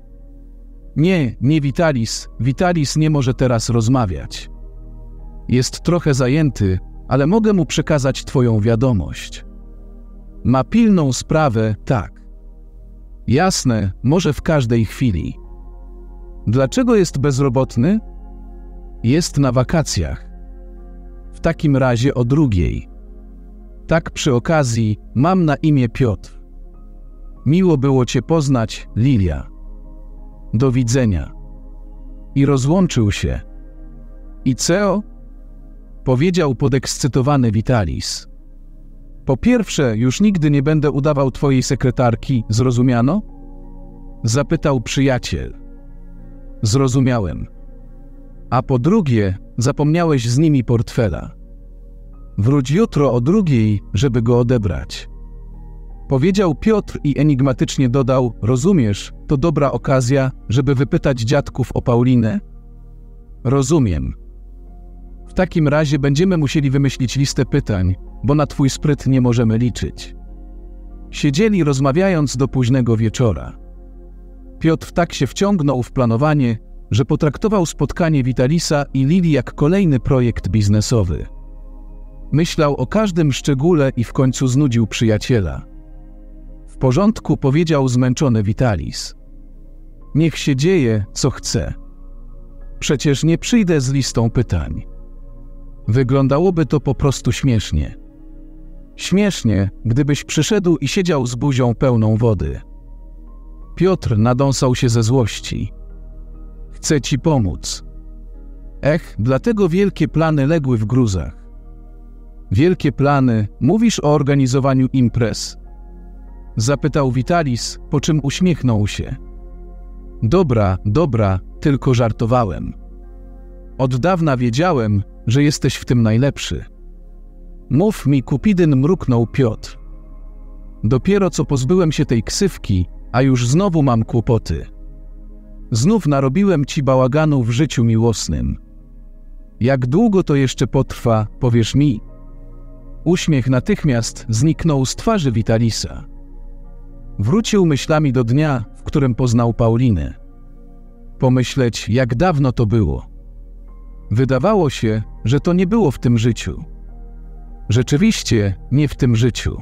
[SPEAKER 1] Nie Vitalis. Vitalis nie może teraz rozmawiać. Jest trochę zajęty, ale mogę mu przekazać twoją wiadomość. Ma pilną sprawę, tak. Jasne, może w każdej chwili. Dlaczego jest bezrobotny? Jest na wakacjach. W takim razie o 2:00. Tak przy okazji, mam na imię Piotr. Miło było cię poznać, Lilia. Do widzenia. I rozłączył się. I co? Powiedział podekscytowany Vitalis. Po pierwsze, już nigdy nie będę udawał twojej sekretarki, zrozumiano? Zapytał przyjaciel. Zrozumiałem. A po drugie, zapomniałeś z nimi portfela. Wróć jutro o 2:00, żeby go odebrać. Powiedział Piotr i enigmatycznie dodał, rozumiesz, to dobra okazja, żeby wypytać dziadków o Paulinę? Rozumiem. W takim razie będziemy musieli wymyślić listę pytań, bo na twój spryt nie możemy liczyć. Siedzieli rozmawiając do późnego wieczora. Piotr tak się wciągnął w planowanie, że potraktował spotkanie Vitalisa i Lili jak kolejny projekt biznesowy. Myślał o każdym szczególe i w końcu znudził przyjaciela. W porządku, powiedział zmęczony Vitalis. Niech się dzieje, co chce. Przecież nie przyjdę z listą pytań. Wyglądałoby to po prostu śmiesznie. Śmiesznie, gdybyś przyszedł i siedział z buzią pełną wody. Piotr nadąsał się ze złości. Chcę ci pomóc. Dlatego wielkie plany legły w gruzach. Wielkie plany, mówisz o organizowaniu imprez? Zapytał Vitalis, po czym uśmiechnął się. Dobra, tylko żartowałem. Od dawna wiedziałem, że jesteś w tym najlepszy. Mów mi, Kupidyn, mruknął Piotr. Dopiero co pozbyłem się tej ksywki, a już znowu mam kłopoty. Znów narobiłem ci bałaganu w życiu miłosnym. Jak długo to jeszcze potrwa, powiesz mi? Uśmiech natychmiast zniknął z twarzy Vitalisa. Wrócił myślami do dnia, w którym poznał Paulinę. Pomyśleć, jak dawno to było. Wydawało się, że to nie było w tym życiu. Rzeczywiście nie w tym życiu.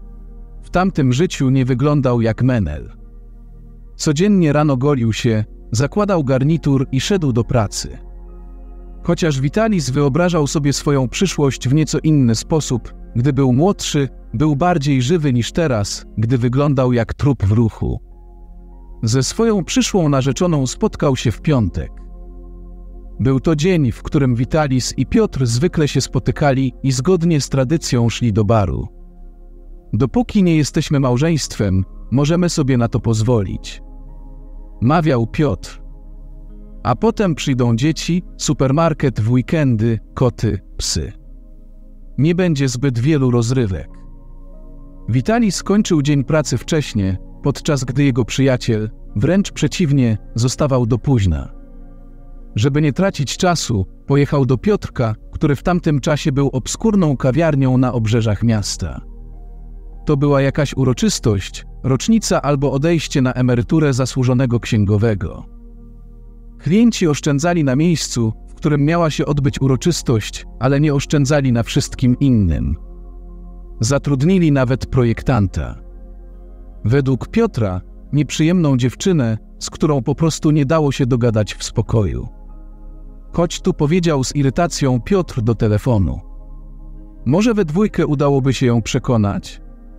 [SPEAKER 1] W tamtym życiu nie wyglądał jak menel. Codziennie rano golił się, zakładał garnitur i szedł do pracy. Chociaż Vitalis wyobrażał sobie swoją przyszłość w nieco inny sposób, gdy był młodszy, był bardziej żywy niż teraz, gdy wyglądał jak trup w ruchu. Ze swoją przyszłą narzeczoną spotkał się w piątek. Był to dzień, w którym Vitalis i Piotr zwykle się spotykali i zgodnie z tradycją szli do baru. Dopóki nie jesteśmy małżeństwem, możemy sobie na to pozwolić. Mawiał Piotr. A potem przyjdą dzieci, supermarket w weekendy, koty, psy. Nie będzie zbyt wielu rozrywek. Vitalis skończył dzień pracy wcześnie, podczas gdy jego przyjaciel, wręcz przeciwnie, zostawał do późna. Żeby nie tracić czasu, pojechał do Piotrka, który w tamtym czasie był obskurną kawiarnią na obrzeżach miasta. To była jakaś uroczystość, rocznica albo odejście na emeryturę zasłużonego księgowego. Klienci oszczędzali na miejscu, w którym miała się odbyć uroczystość, ale nie oszczędzali na wszystkim innym. Zatrudnili nawet projektanta. Według Piotra nieprzyjemną dziewczynę, z którą po prostu nie dało się dogadać w spokoju. Chodź tu, powiedział z irytacją Piotr do telefonu. Może we dwójkę udałoby się ją przekonać?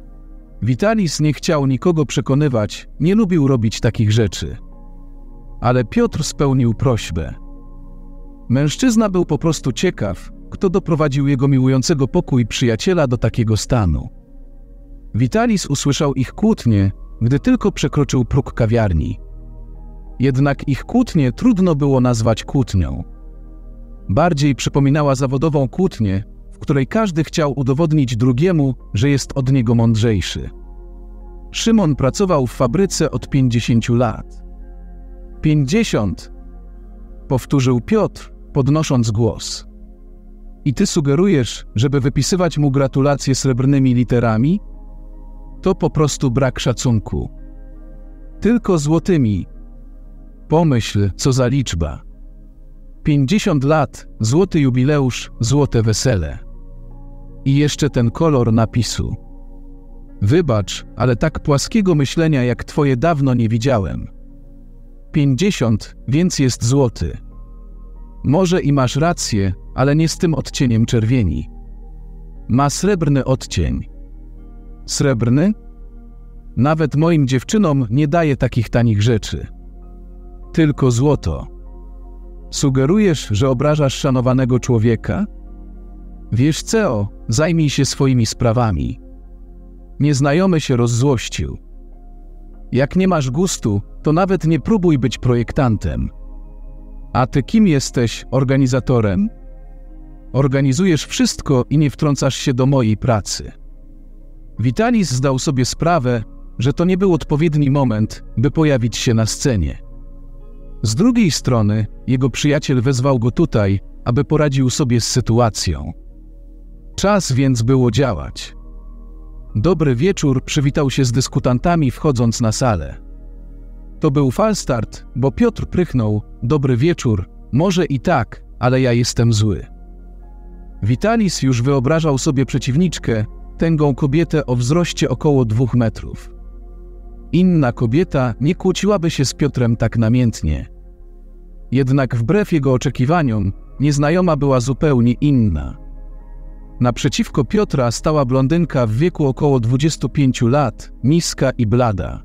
[SPEAKER 1] Vitalis nie chciał nikogo przekonywać, nie lubił robić takich rzeczy. Ale Piotr spełnił prośbę. Mężczyzna był po prostu ciekaw, kto doprowadził jego miłującego pokój przyjaciela do takiego stanu. Vitalis usłyszał ich kłótnie, gdy tylko przekroczył próg kawiarni. Jednak ich kłótnię trudno było nazwać kłótnią. Bardziej przypominała zawodową kłótnię, w której każdy chciał udowodnić drugiemu, że jest od niego mądrzejszy. Szymon pracował w fabryce od 50 lat. 50, powtórzył Piotr, podnosząc głos. I ty sugerujesz, żeby wypisywać mu gratulacje srebrnymi literami? To po prostu brak szacunku. Tylko złotymi. Pomyśl, co za liczba. 50 lat, złoty jubileusz, złote wesele. I jeszcze ten kolor napisu. Wybacz, ale tak płaskiego myślenia jak twoje dawno nie widziałem. 50, więc jest złoty. Może i masz rację, ale nie z tym odcieniem czerwieni. Ma srebrny odcień. Srebrny? Nawet moim dziewczynom nie daje takich tanich rzeczy. Tylko złoto. Sugerujesz, że obrażasz szanowanego człowieka? Wiesz co, zajmij się swoimi sprawami. Nieznajomy się rozzłościł. Jak nie masz gustu, to nawet nie próbuj być projektantem. A ty kim jesteś, organizatorem? Organizujesz wszystko i nie wtrącasz się do mojej pracy. Vitalis zdał sobie sprawę, że to nie był odpowiedni moment, by pojawić się na scenie. Z drugiej strony, jego przyjaciel wezwał go tutaj, aby poradził sobie z sytuacją. Czas więc było działać. Dobry wieczór, przywitał się z dyskutantami, wchodząc na salę. To był falstart, bo Piotr prychnął: dobry wieczór, może i tak, ale ja jestem zły. Vitalis już wyobrażał sobie przeciwniczkę, tęgą kobietę o wzroście około 2 metrów. Inna kobieta nie kłóciłaby się z Piotrem tak namiętnie. Jednak wbrew jego oczekiwaniom, nieznajoma była zupełnie inna. Naprzeciwko Piotra stała blondynka w wieku około 25 lat, niska i blada.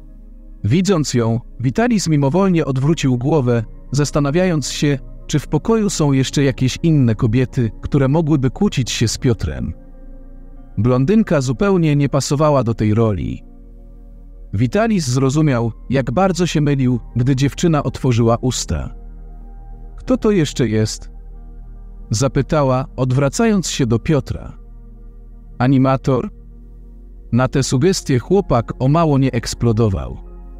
[SPEAKER 1] Widząc ją, Vitalis mimowolnie odwrócił głowę, zastanawiając się, czy w pokoju są jeszcze jakieś inne kobiety, które mogłyby kłócić się z Piotrem. Blondynka zupełnie nie pasowała do tej roli. Vitalis zrozumiał, jak bardzo się mylił, gdy dziewczyna otworzyła usta. Kto to jeszcze jest? Zapytała, odwracając się do Piotra. Animator? Na tę sugestię chłopak o mało nie eksplodował.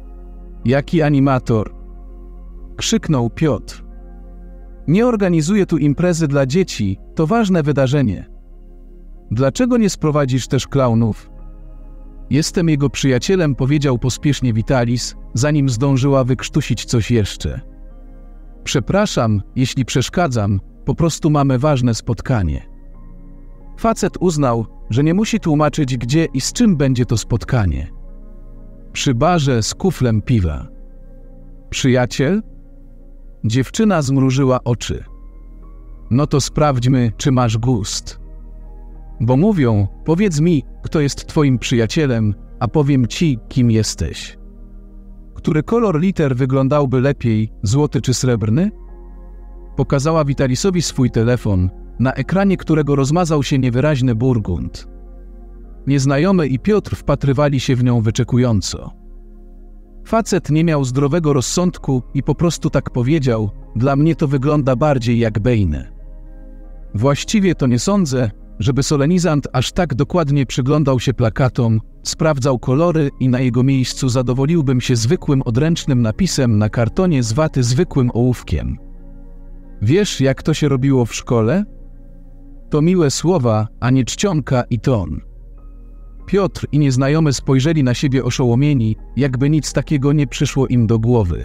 [SPEAKER 1] Jaki animator? Krzyknął Piotr. Nie organizuję tu imprezy dla dzieci, to ważne wydarzenie. Dlaczego nie sprowadzisz też klaunów? Jestem jego przyjacielem, powiedział pospiesznie Vitalis, zanim zdążyła wykrztusić coś jeszcze. Przepraszam, jeśli przeszkadzam, po prostu mamy ważne spotkanie. Facet uznał, że nie musi tłumaczyć, gdzie i z czym będzie to spotkanie. Przy barze z kuflem piwa. Przyjaciel? Dziewczyna zmrużyła oczy. No to sprawdźmy, czy masz gust. Bo mówią, powiedz mi, kto jest twoim przyjacielem, a powiem ci, kim jesteś. Który kolor liter wyglądałby lepiej, złoty czy srebrny? Pokazała Vitalisowi swój telefon, na ekranie którego rozmazał się niewyraźny burgund. Nieznajomy i Piotr wpatrywali się w nią wyczekująco. Facet nie miał zdrowego rozsądku i po prostu tak powiedział, dla mnie to wygląda bardziej jak bejne. Właściwie to nie sądzę, żeby solenizant aż tak dokładnie przyglądał się plakatom, sprawdzał kolory i na jego miejscu zadowoliłbym się zwykłym odręcznym napisem na kartonie z waty zwykłym ołówkiem. Wiesz, jak to się robiło w szkole? To miłe słowa, a nie czcionka i ton. Piotr i nieznajomy spojrzeli na siebie oszołomieni, jakby nic takiego nie przyszło im do głowy.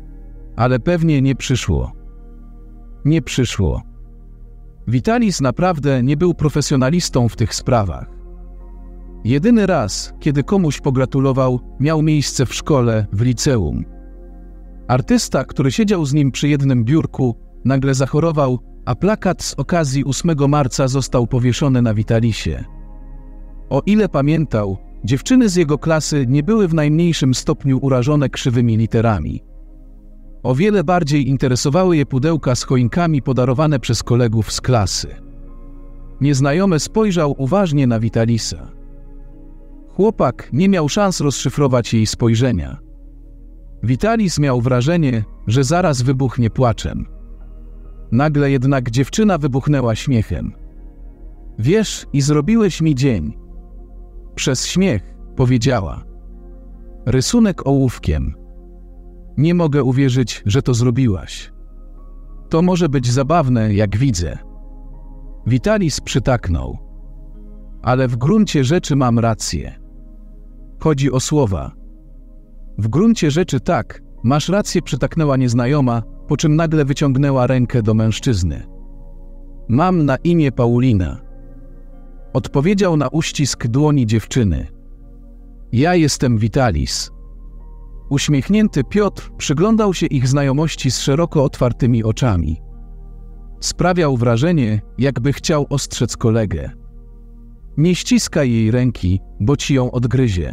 [SPEAKER 1] Ale pewnie nie przyszło. Nie przyszło. Vitalis naprawdę nie był profesjonalistą w tych sprawach. Jedyny raz, kiedy komuś pogratulował, miał miejsce w szkole, w liceum. Artysta, który siedział z nim przy jednym biurku, nagle zachorował, a plakat z okazji 8 marca został powieszony na Vitalisie. O ile pamiętał, dziewczyny z jego klasy nie były w najmniejszym stopniu urażone krzywymi literami. O wiele bardziej interesowały je pudełka z choinkami podarowane przez kolegów z klasy. Nieznajomy spojrzał uważnie na Vitalisa. Chłopak nie miał szans rozszyfrować jej spojrzenia. Vitalis miał wrażenie, że zaraz wybuchnie płaczem. Nagle jednak dziewczyna wybuchnęła śmiechem. Wiesz, i zrobiłeś mi dzień. Przez śmiech, powiedziała. Rysunek ołówkiem. Nie mogę uwierzyć, że to zrobiłaś. To może być zabawne, jak widzę. Vitalis przytaknął. Ale w gruncie rzeczy mam rację. Chodzi o słowa. W gruncie rzeczy tak, masz rację, przytaknęła nieznajoma, po czym nagle wyciągnęła rękę do mężczyzny. Mam na imię Paulina. Odpowiedział na uścisk dłoni dziewczyny. Ja jestem Vitalis. Uśmiechnięty Piotr przyglądał się ich znajomości z szeroko otwartymi oczami. Sprawiał wrażenie, jakby chciał ostrzec kolegę. Nie ściskaj jej ręki, bo ci ją odgryzie.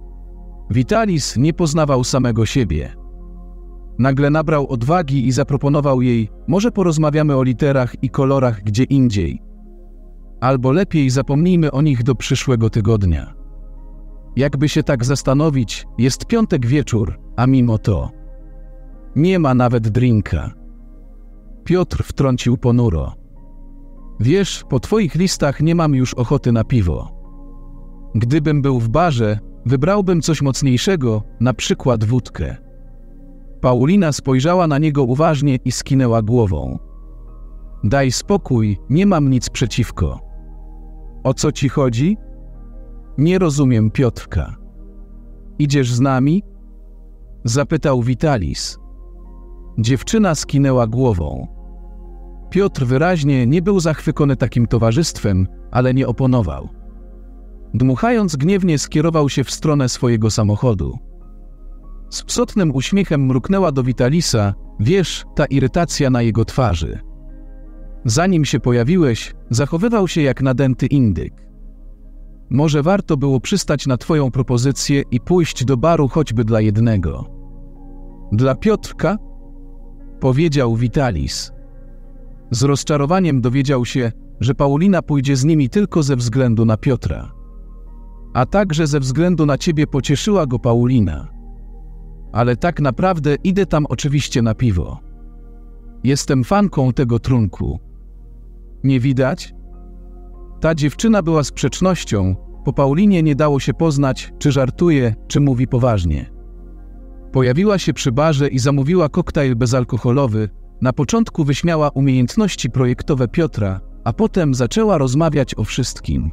[SPEAKER 1] Vitalis nie poznawał samego siebie. Nagle nabrał odwagi i zaproponował jej, może porozmawiamy o literach i kolorach gdzie indziej. Albo lepiej zapomnijmy o nich do przyszłego tygodnia. Jakby się tak zastanowić, jest piątek wieczór, a mimo to nie ma nawet drinka. Piotr wtrącił ponuro. Wiesz, po twoich listach nie mam już ochoty na piwo. Gdybym był w barze, wybrałbym coś mocniejszego, na przykład wódkę. Paulina spojrzała na niego uważnie i skinęła głową. Daj spokój, nie mam nic przeciwko. O co ci chodzi? Nie rozumiem Piotrka. Idziesz z nami? Zapytał Vitalis. Dziewczyna skinęła głową. Piotr wyraźnie nie był zachwycony takim towarzystwem, ale nie oponował. Dmuchając gniewnie skierował się w stronę swojego samochodu. Z psotnym uśmiechem mruknęła do Vitalisa, wiesz, ta irytacja na jego twarzy. Zanim się pojawiłeś, zachowywał się jak nadęty indyk. Może warto było przystać na twoją propozycję i pójść do baru choćby dla jednego. Dla Piotrka? Powiedział Vitalis. Z rozczarowaniem dowiedział się, że Paulina pójdzie z nimi tylko ze względu na Piotra. A także ze względu na ciebie pocieszyła go Paulina. Ale tak naprawdę idę tam oczywiście na piwo. Jestem fanką tego trunku. Nie widać? Ta dziewczyna była sprzecznością, po Paulinie nie dało się poznać, czy żartuje, czy mówi poważnie. Pojawiła się przy barze i zamówiła koktajl bezalkoholowy, na początku wyśmiała umiejętności projektowe Piotra, a potem zaczęła rozmawiać o wszystkim.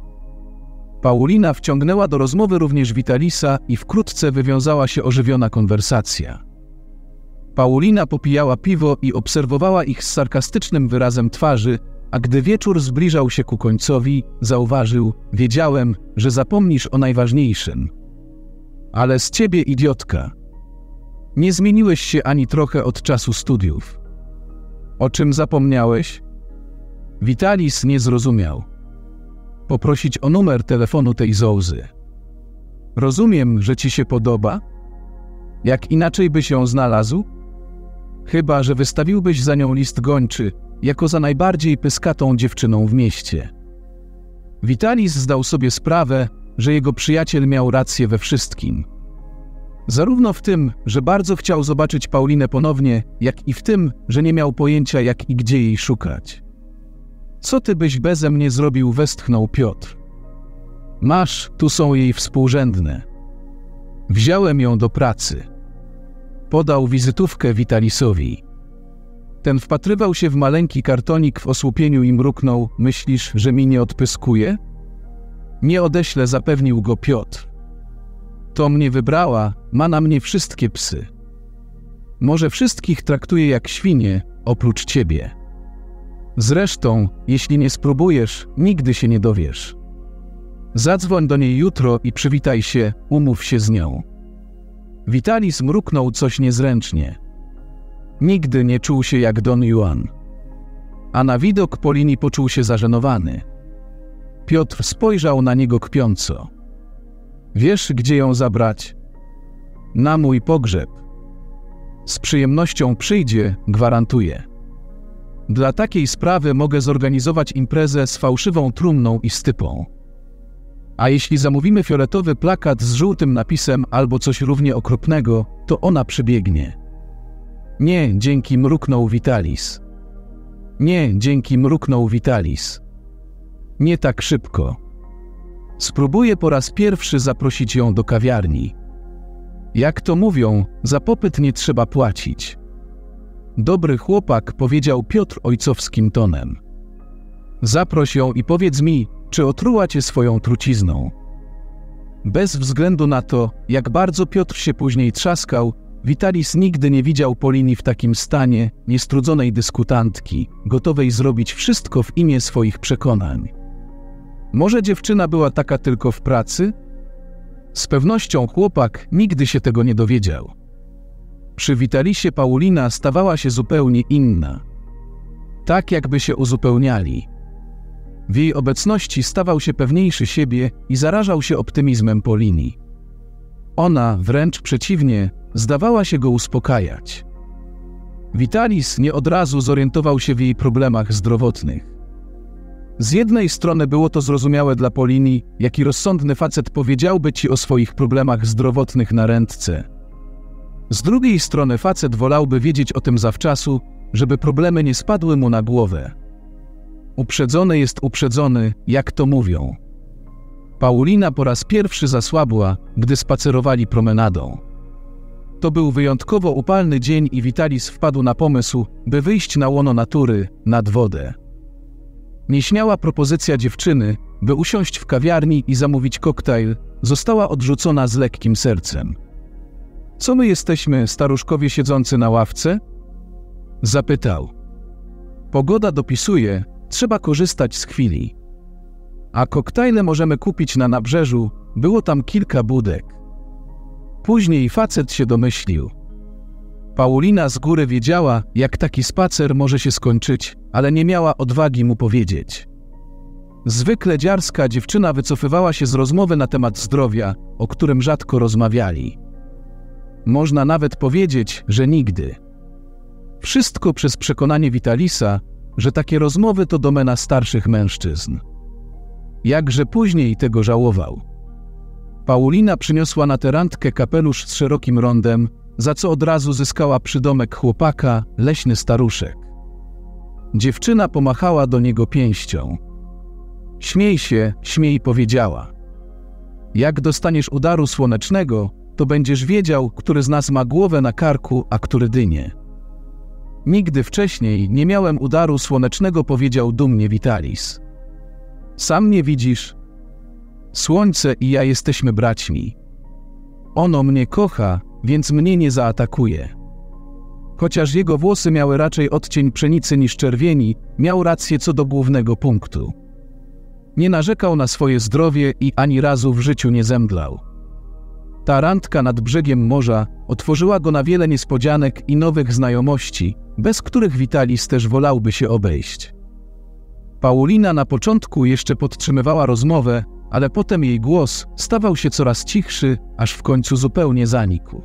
[SPEAKER 1] Paulina wciągnęła do rozmowy również Vitalisa i wkrótce wywiązała się ożywiona konwersacja. Paulina popijała piwo i obserwowała ich z sarkastycznym wyrazem twarzy, a gdy wieczór zbliżał się ku końcowi, zauważył: wiedziałem, że zapomnisz o najważniejszym. Ale z ciebie idiotka. Nie zmieniłeś się ani trochę od czasu studiów. O czym zapomniałeś? Vitalis nie zrozumiał. Poprosić o numer telefonu tej zołzy. Rozumiem, że ci się podoba? Jak inaczej byś ją znalazł? Chyba że wystawiłbyś za nią list gończy, jako za najbardziej pyskatą dziewczyną w mieście. Vitalis zdał sobie sprawę, że jego przyjaciel miał rację we wszystkim. Zarówno w tym, że bardzo chciał zobaczyć Paulinę ponownie, jak i w tym, że nie miał pojęcia, jak i gdzie jej szukać. Co ty byś beze mnie zrobił? Westchnął Piotr. Masz, tu są jej współrzędne. Wziąłem ją do pracy. Podał wizytówkę Vitalisowi. Ten wpatrywał się w maleńki kartonik w osłupieniu i mruknął: myślisz, że mi nie odpyskuje? Nie odeślę, zapewnił go Piotr. To mnie wybrała, ma na mnie wszystkie psy. Może wszystkich traktuje jak świnie, oprócz ciebie. Zresztą, jeśli nie spróbujesz, nigdy się nie dowiesz. Zadzwoń do niej jutro i przywitaj się, umów się z nią. Vitalis mruknął coś niezręcznie. Nigdy nie czuł się jak Don Juan. A na widok Polini poczuł się zażenowany. Piotr spojrzał na niego kpiąco. Wiesz, gdzie ją zabrać? Na mój pogrzeb. Z przyjemnością przyjdzie, gwarantuję. Dla takiej sprawy mogę zorganizować imprezę z fałszywą trumną i stypą. A jeśli zamówimy fioletowy plakat z żółtym napisem albo coś równie okropnego, to ona przybiegnie. Nie, dzięki, mruknął Vitalis. Nie, dzięki, mruknął Vitalis. Nie tak szybko. Spróbuję po raz pierwszy zaprosić ją do kawiarni. Jak to mówią, za popyt nie trzeba płacić. Dobry chłopak, powiedział Piotr ojcowskim tonem. Zaproś ją i powiedz mi, czy otruła cię swoją trucizną. Bez względu na to, jak bardzo Piotr się później trzaskał, Vitalis nigdy nie widział Polini w takim stanie, niestrudzonej dyskutantki, gotowej zrobić wszystko w imię swoich przekonań. Może dziewczyna była taka tylko w pracy? Z pewnością chłopak nigdy się tego nie dowiedział. Przy Vitalisie Paulina stawała się zupełnie inna. Tak jakby się uzupełniali. W jej obecności stawał się pewniejszy siebie i zarażał się optymizmem Polini. Ona, wręcz przeciwnie, zdawała się go uspokajać. Vitalis nie od razu zorientował się w jej problemach zdrowotnych. Z jednej strony było to zrozumiałe dla Polini, jaki rozsądny facet powiedziałby ci o swoich problemach zdrowotnych na randce. Z drugiej strony facet wolałby wiedzieć o tym zawczasu, żeby problemy nie spadły mu na głowę. Uprzedzony jest uprzedzony, jak to mówią. Paulina po raz pierwszy zasłabła, gdy spacerowali promenadą. To był wyjątkowo upalny dzień i Vitalis wpadł na pomysł, by wyjść na łono natury, nad wodę. Nieśmiała propozycja dziewczyny, by usiąść w kawiarni i zamówić koktajl, została odrzucona z lekkim sercem. Co my jesteśmy, staruszkowie siedzący na ławce? Zapytał. Pogoda dopisuje, trzeba korzystać z chwili. A koktajle możemy kupić na nabrzeżu, było tam kilka budek. Później facet się domyślił. Paulina z góry wiedziała, jak taki spacer może się skończyć, ale nie miała odwagi mu powiedzieć. Zwykle dziarska dziewczyna wycofywała się z rozmowy na temat zdrowia, o którym rzadko rozmawiali. Można nawet powiedzieć, że nigdy. Wszystko przez przekonanie Vitalisa, że takie rozmowy to domena starszych mężczyzn. Jakże później tego żałował. Paulina przyniosła na tę randkę kapelusz z szerokim rondem, za co od razu zyskała przydomek chłopaka, leśny staruszek. Dziewczyna pomachała do niego pięścią. Śmiej się, śmiej, powiedziała. Jak dostaniesz udaru słonecznego, to będziesz wiedział, który z nas ma głowę na karku, a który dynię. Nigdy wcześniej nie miałem udaru słonecznego, powiedział dumnie Vitalis. Sam mnie widzisz. Słońce i ja jesteśmy braćmi. Ono mnie kocha, więc mnie nie zaatakuje. chociaż jego włosy miały raczej odcień pszenicy niż czerwieni, miał rację co do głównego punktu. Nie narzekał na swoje zdrowie i ani razu w życiu nie zemdlał. Ta randka nad brzegiem morza otworzyła go na wiele niespodzianek i nowych znajomości, bez których Vitalis też wolałby się obejść. Paulina na początku jeszcze podtrzymywała rozmowę, ale potem jej głos stawał się coraz cichszy, aż w końcu zupełnie zanikł.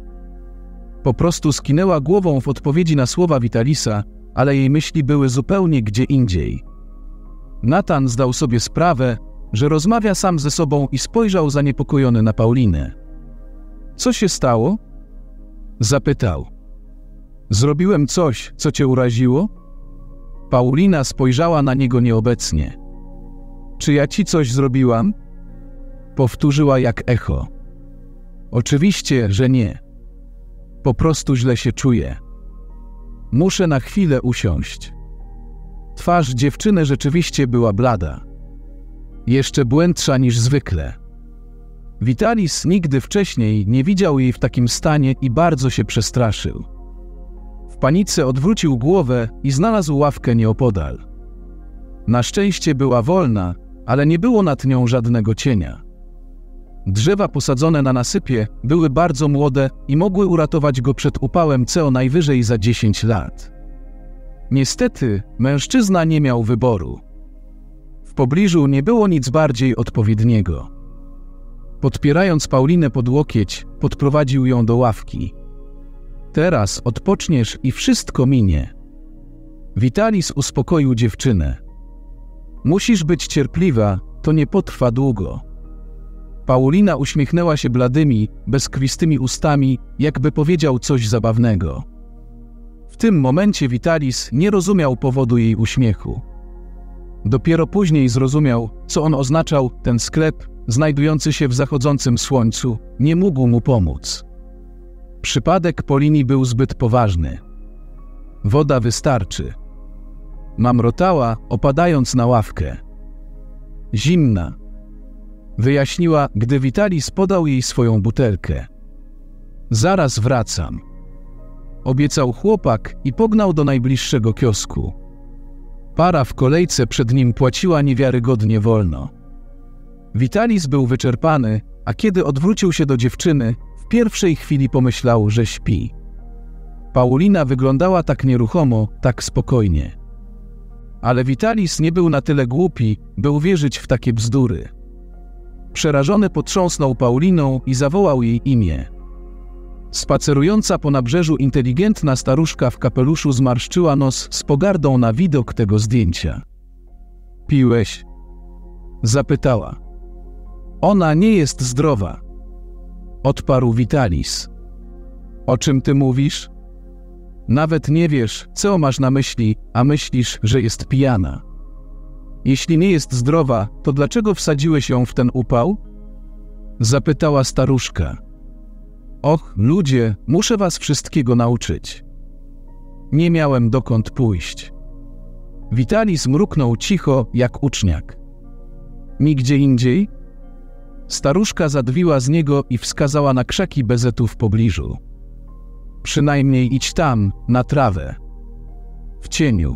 [SPEAKER 1] Po prostu skinęła głową w odpowiedzi na słowa Vitalisa, ale jej myśli były zupełnie gdzie indziej. Nathan zdał sobie sprawę, że rozmawia sam ze sobą i spojrzał zaniepokojony na Paulinę. Co się stało? Zapytał. Zrobiłem coś, co cię uraziło? Paulina spojrzała na niego nieobecnie. Czy ja ci coś zrobiłam? Powtórzyła jak echo. Oczywiście, że nie. Po prostu źle się czuję. Muszę na chwilę usiąść. Twarz dziewczyny rzeczywiście była blada. Jeszcze błędsza niż zwykle. Vitalis nigdy wcześniej nie widział jej w takim stanie i bardzo się przestraszył. W panice odwrócił głowę i znalazł ławkę nieopodal. Na szczęście była wolna, ale nie było nad nią żadnego cienia. Drzewa posadzone na nasypie były bardzo młode i mogły uratować go przed upałem co najwyżej za 10 lat. Niestety, mężczyzna nie miał wyboru. W pobliżu nie było nic bardziej odpowiedniego. Podpierając Paulinę pod łokieć, podprowadził ją do ławki. Teraz odpoczniesz i wszystko minie. Vitalis uspokoił dziewczynę. Musisz być cierpliwa, to nie potrwa długo. Paulina uśmiechnęła się bladymi, bezkrwistymi ustami, jakby powiedział coś zabawnego. W tym momencie Vitalis nie rozumiał powodu jej uśmiechu. Dopiero później zrozumiał, co on oznaczał, ten sklep, znajdujący się w zachodzącym słońcu, nie mógł mu pomóc. Przypadek Paulini był zbyt poważny. Woda wystarczy. Mamrotała, opadając na ławkę. Zimna. Wyjaśniła, gdy Vitalis podał jej swoją butelkę. Zaraz wracam. Obiecał chłopak i pognał do najbliższego kiosku. Para w kolejce przed nim płaciła niewiarygodnie wolno. Vitalis był wyczerpany, a kiedy odwrócił się do dziewczyny, w pierwszej chwili pomyślał, że śpi. Paulina wyglądała tak nieruchomo, tak spokojnie. Ale Vitalis nie był na tyle głupi, by uwierzyć w takie bzdury. Przerażony potrząsnął Pauliną i zawołał jej imię. Spacerująca po nabrzeżu inteligentna staruszka w kapeluszu zmarszczyła nos z pogardą na widok tego zdjęcia. Piłeś? Zapytała. Ona nie jest zdrowa. Odparł Vitalis. O czym ty mówisz? Nawet nie wiesz, co masz na myśli, a myślisz, że jest pijana. Jeśli nie jest zdrowa, to dlaczego wsadziłeś ją w ten upał? Zapytała staruszka. Och, ludzie, muszę was wszystkiego nauczyć. Nie miałem dokąd pójść. Vitalis mruknął cicho, jak uczniak. Nigdzie indziej? Staruszka zadwiła z niego i wskazała na krzaki bezetu w pobliżu. Przynajmniej idź tam, na trawę. W cieniu.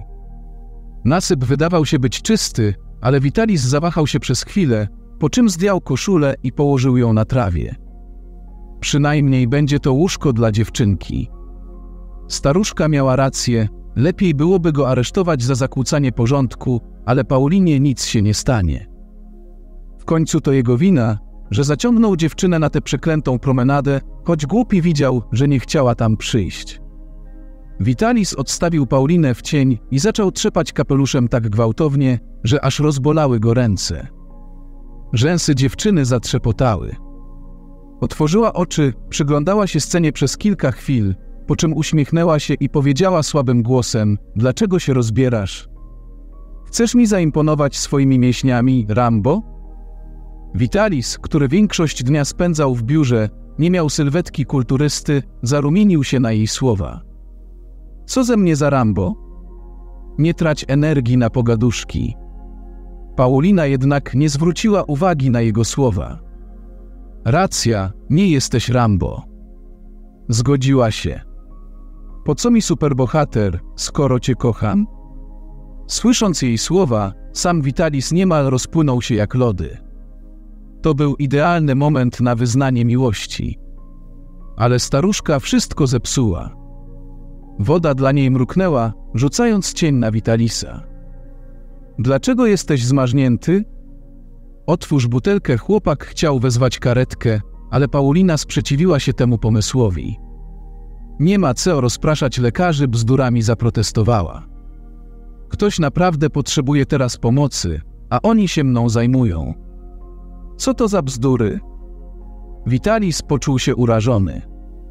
[SPEAKER 1] Nasyp wydawał się być czysty, ale Vitalis zawahał się przez chwilę, po czym zdjął koszulę i położył ją na trawie. Przynajmniej będzie to łóżko dla dziewczynki. Staruszka miała rację, lepiej byłoby go aresztować za zakłócanie porządku, ale Paulinie nic się nie stanie. W końcu to jego wina, że zaciągnął dziewczynę na tę przeklętą promenadę, choć głupi widział, że nie chciała tam przyjść. Vitalis odstawił Paulinę w cień i zaczął trzepać kapeluszem tak gwałtownie, że aż rozbolały go ręce. Rzęsy dziewczyny zatrzepotały. Otworzyła oczy, przyglądała się scenie przez kilka chwil, po czym uśmiechnęła się i powiedziała słabym głosem: dlaczego się rozbierasz? Chcesz mi zaimponować swoimi mięśniami, Rambo? Vitalis, który większość dnia spędzał w biurze, nie miał sylwetki kulturysty, zarumienił się na jej słowa. Co ze mnie za Rambo? Nie trać energii na pogaduszki. Paulina jednak nie zwróciła uwagi na jego słowa. Racja, nie jesteś Rambo. Zgodziła się. Po co mi superbohater, skoro cię kocham? Słysząc jej słowa, sam Vitalis niemal rozpłynął się jak lody. To był idealny moment na wyznanie miłości. Ale staruszka wszystko zepsuła. Woda dla niej mruknęła, rzucając cień na Vitalisa. Dlaczego jesteś zmarznięty? Otwórz butelkę, chłopak chciał wezwać karetkę, ale Paulina sprzeciwiła się temu pomysłowi. Nie ma co rozpraszać lekarzy, bzdurami zaprotestowała. Ktoś naprawdę potrzebuje teraz pomocy, a oni się mną zajmują. Co to za bzdury? Vitalis poczuł się urażony.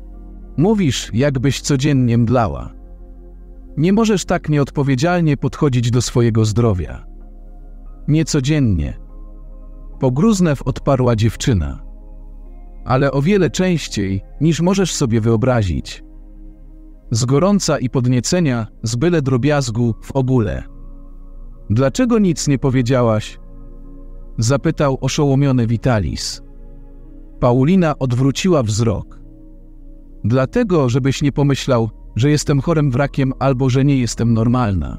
[SPEAKER 1] Mówisz, jakbyś codziennie mdlała. Nie możesz tak nieodpowiedzialnie podchodzić do swojego zdrowia. Nie codziennie. Pogróznew odparła dziewczyna. Ale o wiele częściej, niż możesz sobie wyobrazić. Z gorąca i podniecenia, z byle drobiazgu, w ogóle. Dlaczego nic nie powiedziałaś? Zapytał oszołomiony Vitalis. Paulina odwróciła wzrok. Dlatego, żebyś nie pomyślał, że jestem chorym wrakiem albo że nie jestem normalna.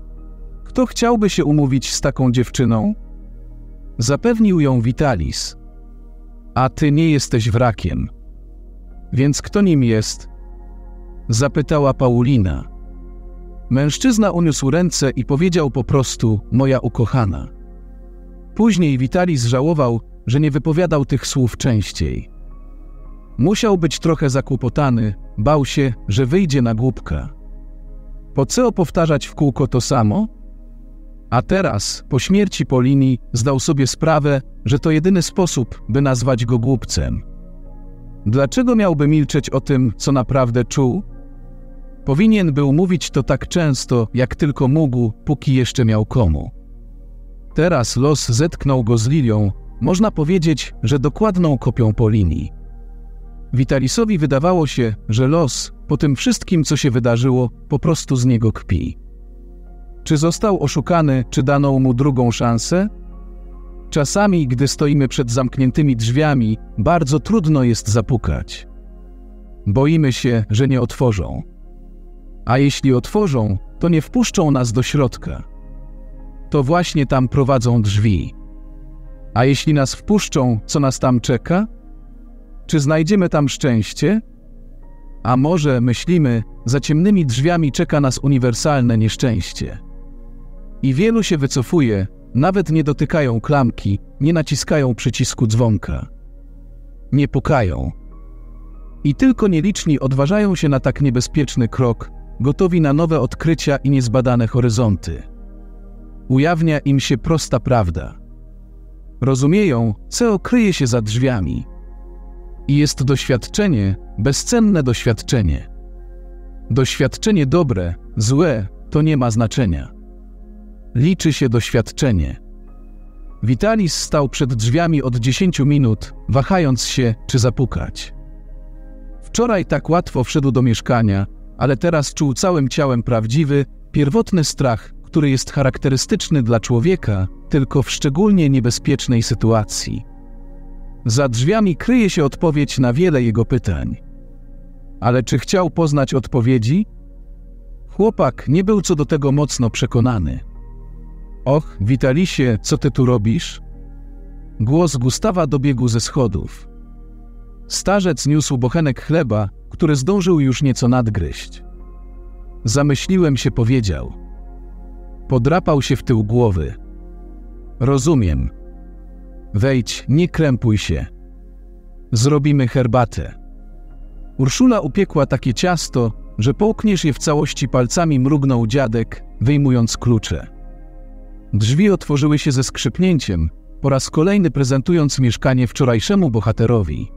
[SPEAKER 1] Kto chciałby się umówić z taką dziewczyną? Zapewnił ją Vitalis. A ty nie jesteś wrakiem. Więc kto nim jest? Zapytała Paulina. Mężczyzna uniósł ręce i powiedział po prostu: moja ukochana. Później Vitalis żałował, że nie wypowiadał tych słów częściej. Musiał być trochę zakłopotany, bał się, że wyjdzie na głupka. Po co powtarzać w kółko to samo? A teraz, po śmierci Polini, zdał sobie sprawę, że to jedyny sposób, by nazwać go głupcem. Dlaczego miałby milczeć o tym, co naprawdę czuł? Powinien był mówić to tak często, jak tylko mógł, póki jeszcze miał komu. Teraz los zetknął go z Lilią, można powiedzieć, że dokładną kopią Polini. Vitalisowi wydawało się, że los, po tym wszystkim, co się wydarzyło, po prostu z niego kpi. Czy został oszukany, czy dano mu drugą szansę? Czasami, gdy stoimy przed zamkniętymi drzwiami, bardzo trudno jest zapukać. Boimy się, że nie otworzą. A jeśli otworzą, to nie wpuszczą nas do środka. To właśnie tam prowadzą drzwi. A jeśli nas wpuszczą, co nas tam czeka? Czy znajdziemy tam szczęście? A może, myślimy, za ciemnymi drzwiami czeka nas uniwersalne nieszczęście. I wielu się wycofuje, nawet nie dotykają klamki, nie naciskają przycisku dzwonka. Nie pukają. I tylko nieliczni odważają się na tak niebezpieczny krok, gotowi na nowe odkrycia i niezbadane horyzonty. Ujawnia im się prosta prawda. Rozumieją, co kryje się za drzwiami. I jest doświadczenie, bezcenne doświadczenie. Doświadczenie dobre, złe, to nie ma znaczenia. Liczy się doświadczenie. Vitalis stał przed drzwiami od 10 minut, wahając się, czy zapukać. Wczoraj tak łatwo wszedł do mieszkania, ale teraz czuł całym ciałem prawdziwy, pierwotny strach, który jest charakterystyczny dla człowieka, tylko w szczególnie niebezpiecznej sytuacji. Za drzwiami kryje się odpowiedź na wiele jego pytań. Ale czy chciał poznać odpowiedzi? Chłopak nie był co do tego mocno przekonany. Och, Vitalisie, co ty tu robisz? Głos Gustawa dobiegł ze schodów. Starzec niósł bochenek chleba, który zdążył już nieco nadgryźć. Zamyśliłem się, powiedział. Podrapał się w tył głowy. Rozumiem. Wejdź, nie krępuj się. Zrobimy herbatę. Urszula upiekła takie ciasto, że połkniesz je w całości palcami, mrugnął dziadek, wyjmując klucze. Drzwi otworzyły się ze skrzypnięciem, po raz kolejny prezentując mieszkanie wczorajszemu bohaterowi.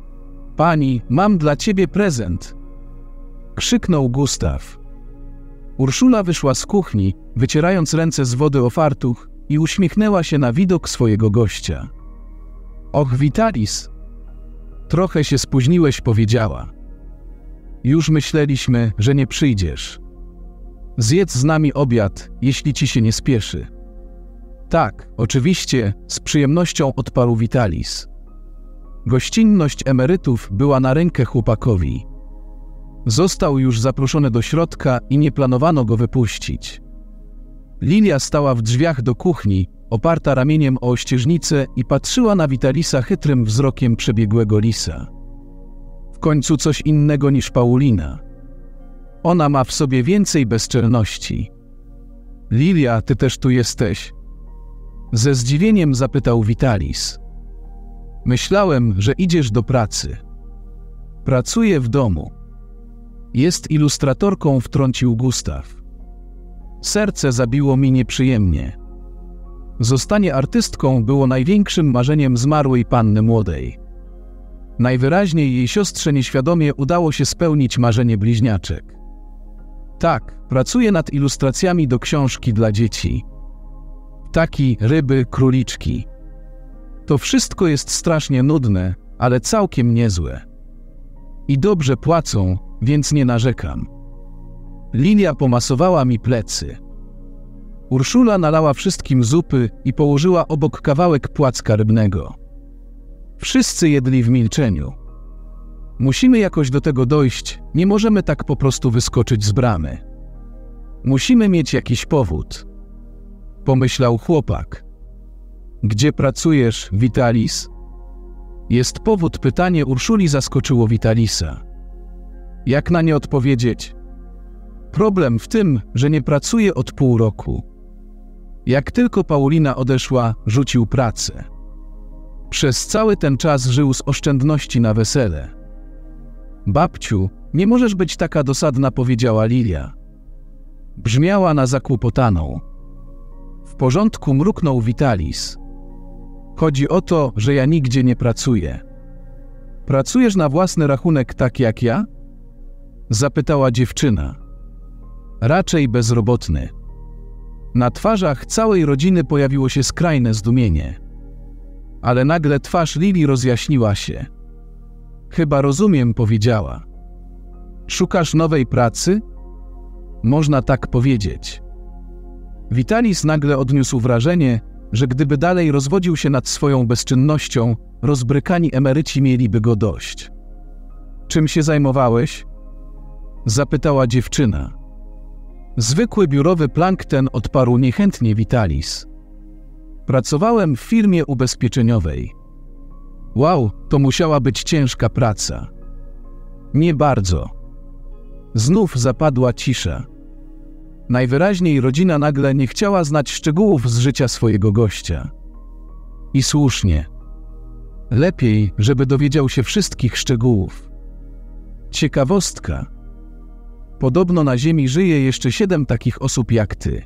[SPEAKER 1] Pani, mam dla ciebie prezent! Krzyknął Gustaw. Urszula wyszła z kuchni, wycierając ręce z wody o fartuch i uśmiechnęła się na widok swojego gościa. Och, Vitalis! Trochę się spóźniłeś, powiedziała. Już myśleliśmy, że nie przyjdziesz. Zjedz z nami obiad, jeśli ci się nie spieszy. Tak, oczywiście, z przyjemnością odparł Vitalis. Gościnność emerytów była na rękę chłopakowi. Został już zaproszony do środka i nie planowano go wypuścić. Lilia stała w drzwiach do kuchni, oparta ramieniem o ościeżnicę i patrzyła na Vitalisa chytrym wzrokiem przebiegłego lisa. W końcu coś innego niż Paulina. Ona ma w sobie więcej bezczelności. Lilia, ty też tu jesteś? Ze zdziwieniem zapytał Vitalis. Myślałem, że idziesz do pracy. Pracuję w domu. Jest ilustratorką, wtrącił Gustaw. Serce zabiło mi nieprzyjemnie. Zostanie artystką było największym marzeniem zmarłej panny młodej. Najwyraźniej jej siostrze nieświadomie udało się spełnić marzenie bliźniaczek. Tak, pracuję nad ilustracjami do książki dla dzieci. Ptaki, ryby, króliczki. To wszystko jest strasznie nudne, ale całkiem niezłe. I dobrze płacą, więc nie narzekam. Lilia pomasowała mi plecy. Urszula nalała wszystkim zupy i położyła obok kawałek płacka rybnego. Wszyscy jedli w milczeniu. Musimy jakoś do tego dojść, nie możemy tak po prostu wyskoczyć z bramy. Musimy mieć jakiś powód. Pomyślał chłopak. Gdzie pracujesz, Vitalis? Jest powód, pytanie Urszuli zaskoczyło Vitalisa. Jak na nie odpowiedzieć? Problem w tym, że nie pracuje od pół roku. Jak tylko Paulina odeszła, rzucił pracę. Przez cały ten czas żył z oszczędności na wesele. Babciu, nie możesz być taka dosadna, powiedziała Lilia. Brzmiała na zakłopotaną. W porządku, mruknął Vitalis. Chodzi o to, że ja nigdzie nie pracuję. Pracujesz na własny rachunek tak jak ja? Zapytała dziewczyna. Raczej bezrobotny. Na twarzach całej rodziny pojawiło się skrajne zdumienie. Ale nagle twarz Lili rozjaśniła się. Chyba rozumiem, powiedziała. Szukasz nowej pracy? Można tak powiedzieć. Vitalis nagle odniósł wrażenie, że gdyby dalej rozwodził się nad swoją bezczynnością, rozbrykani emeryci mieliby go dość. Czym się zajmowałeś? Zapytała dziewczyna. Zwykły biurowy plankton, odparł niechętnie Vitalis. Pracowałem w firmie ubezpieczeniowej. Wow, to musiała być ciężka praca. Nie bardzo. Znów zapadła cisza. Najwyraźniej rodzina nagle nie chciała znać szczegółów z życia swojego gościa. I słusznie. Lepiej, żeby dowiedział się wszystkich szczegółów. Ciekawostka. Podobno na ziemi żyje jeszcze 7 takich osób jak ty.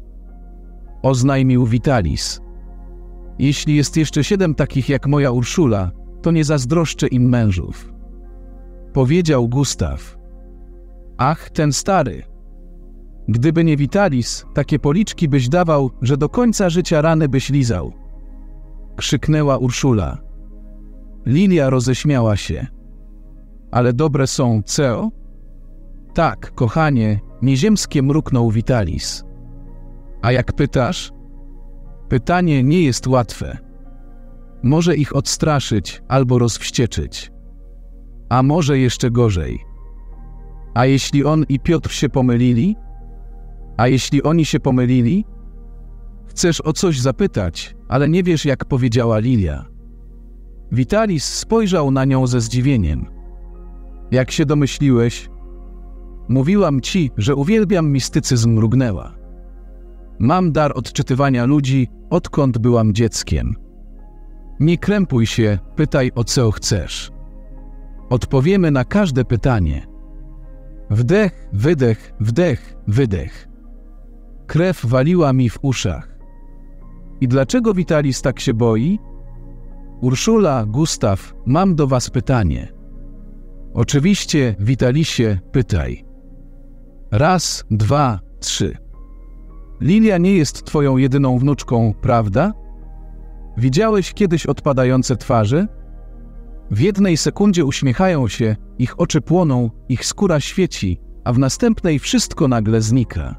[SPEAKER 1] Oznajmił Vitalis. Jeśli jest jeszcze 7 takich jak moja Urszula, to nie zazdroszczę im mężów. Powiedział Gustaw. Ach, ten stary. Gdyby nie Vitalis, takie policzki byś dawał, że do końca życia rany byś lizał. Krzyknęła Urszula. Lilia roześmiała się. Ale dobre są, co? Tak, kochanie, nieziemskie, mruknął Vitalis. A jak pytasz? Pytanie nie jest łatwe. Może ich odstraszyć albo rozwścieczyć. A może jeszcze gorzej. A jeśli on i Piotr się pomylili? A jeśli oni się pomylili? Chcesz o coś zapytać, ale nie wiesz, jak powiedziała Lilia. Vitalis spojrzał na nią ze zdziwieniem. Jak się domyśliłeś? Mówiłam ci, że uwielbiam mistycyzm, mrugnęła. Mam dar odczytywania ludzi, odkąd byłam dzieckiem. Nie krępuj się, pytaj o co chcesz. Odpowiemy na każde pytanie. Wdech, wydech, wdech, wydech. Krew waliła mi w uszach. I dlaczego Vitalis tak się boi? Urszula, Gustaw, mam do was pytanie. Oczywiście, Vitalisie, pytaj. 1, 2, 3. Lilia nie jest twoją jedyną wnuczką, prawda? Widziałeś kiedyś odpadające twarze? W jednej sekundzie uśmiechają się, ich oczy płoną, ich skóra świeci, a w następnej wszystko nagle znika.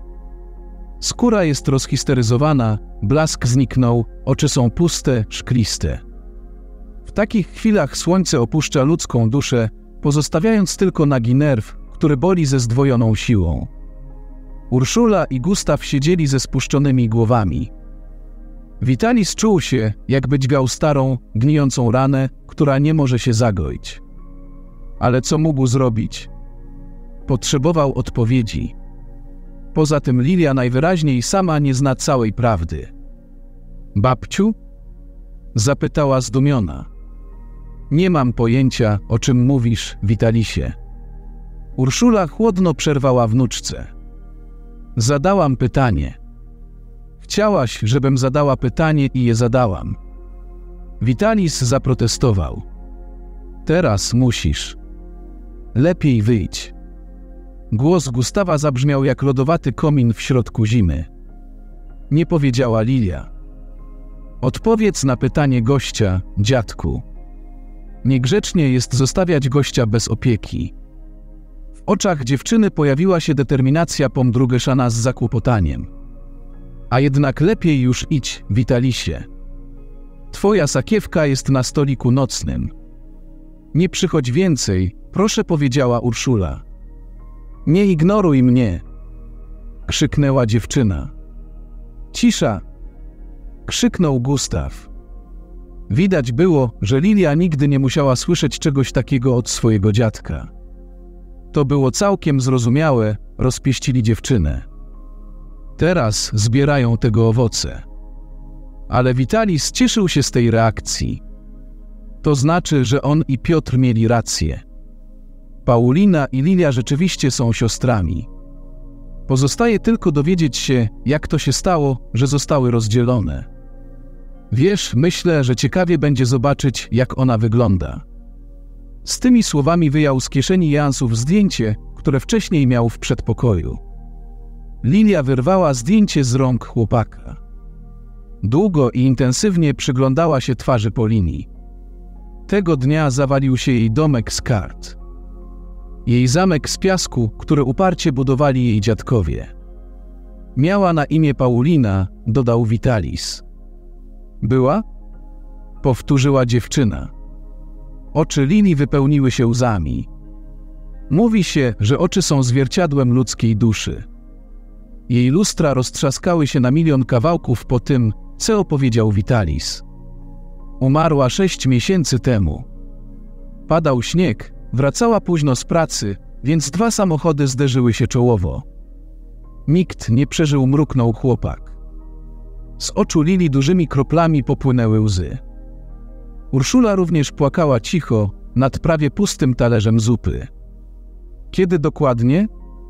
[SPEAKER 1] Skóra jest rozhisteryzowana, blask zniknął, oczy są puste, szkliste. W takich chwilach słońce opuszcza ludzką duszę, pozostawiając tylko nagi nerw, który boli ze zdwojoną siłą. Urszula i Gustaw siedzieli ze spuszczonymi głowami. Vitalis czuł się, jakby dźgał starą, gnijącą ranę, która nie może się zagoić. Ale co mógł zrobić? Potrzebował odpowiedzi. Poza tym Lilia najwyraźniej sama nie zna całej prawdy. Babciu? Zapytała zdumiona. Nie mam pojęcia, o czym mówisz, Vitalisie. Urszula chłodno przerwała wnuczce. Zadałam pytanie. Chciałaś, żebym zadała pytanie i je zadałam. Vitalis zaprotestował. Teraz musisz. Lepiej wyjdź. Głos Gustawa zabrzmiał jak lodowaty komin w środku zimy. Nie powiedziała Lilia. Odpowiedz na pytanie gościa, dziadku. Niegrzecznie jest zostawiać gościa bez opieki. W oczach dziewczyny pojawiła się determinacja pomdrugeszana z zakłopotaniem. A jednak lepiej już idź, Vitalisie. Twoja sakiewka jest na stoliku nocnym. Nie przychodź więcej, proszę, powiedziała Urszula. Nie ignoruj mnie, krzyknęła dziewczyna. Cisza, krzyknął Gustaw. Widać było, że Lilia nigdy nie musiała słyszeć czegoś takiego od swojego dziadka. To było całkiem zrozumiałe, rozpieścili dziewczynę. Teraz zbierają tego owoce. Ale Vitalis cieszył się z tej reakcji. To znaczy, że on i Piotr mieli rację. Paulina i Lilia rzeczywiście są siostrami. Pozostaje tylko dowiedzieć się, jak to się stało, że zostały rozdzielone. Wiesz, myślę, że ciekawie będzie zobaczyć, jak ona wygląda. Z tymi słowami wyjął z kieszeni Jansów zdjęcie, które wcześniej miał w przedpokoju. Lilia wyrwała zdjęcie z rąk chłopaka. Długo i intensywnie przyglądała się twarzy Polini. Tego dnia zawalił się jej domek z kart. Jej zamek z piasku, który uparcie budowali jej dziadkowie. Miała na imię Paulina, dodał Vitalis. Była? Powtórzyła dziewczyna. Oczy Lili wypełniły się łzami. Mówi się, że oczy są zwierciadłem ludzkiej duszy. Jej lustra roztrzaskały się na milion kawałków po tym, co opowiedział Vitalis. Umarła 6 miesięcy temu. Padał śnieg, wracała późno z pracy, więc 2 samochody zderzyły się czołowo. Nikt nie przeżył, mruknął chłopak. Z oczu Lili dużymi kroplami popłynęły łzy. Urszula również płakała cicho nad prawie pustym talerzem zupy. Kiedy dokładnie?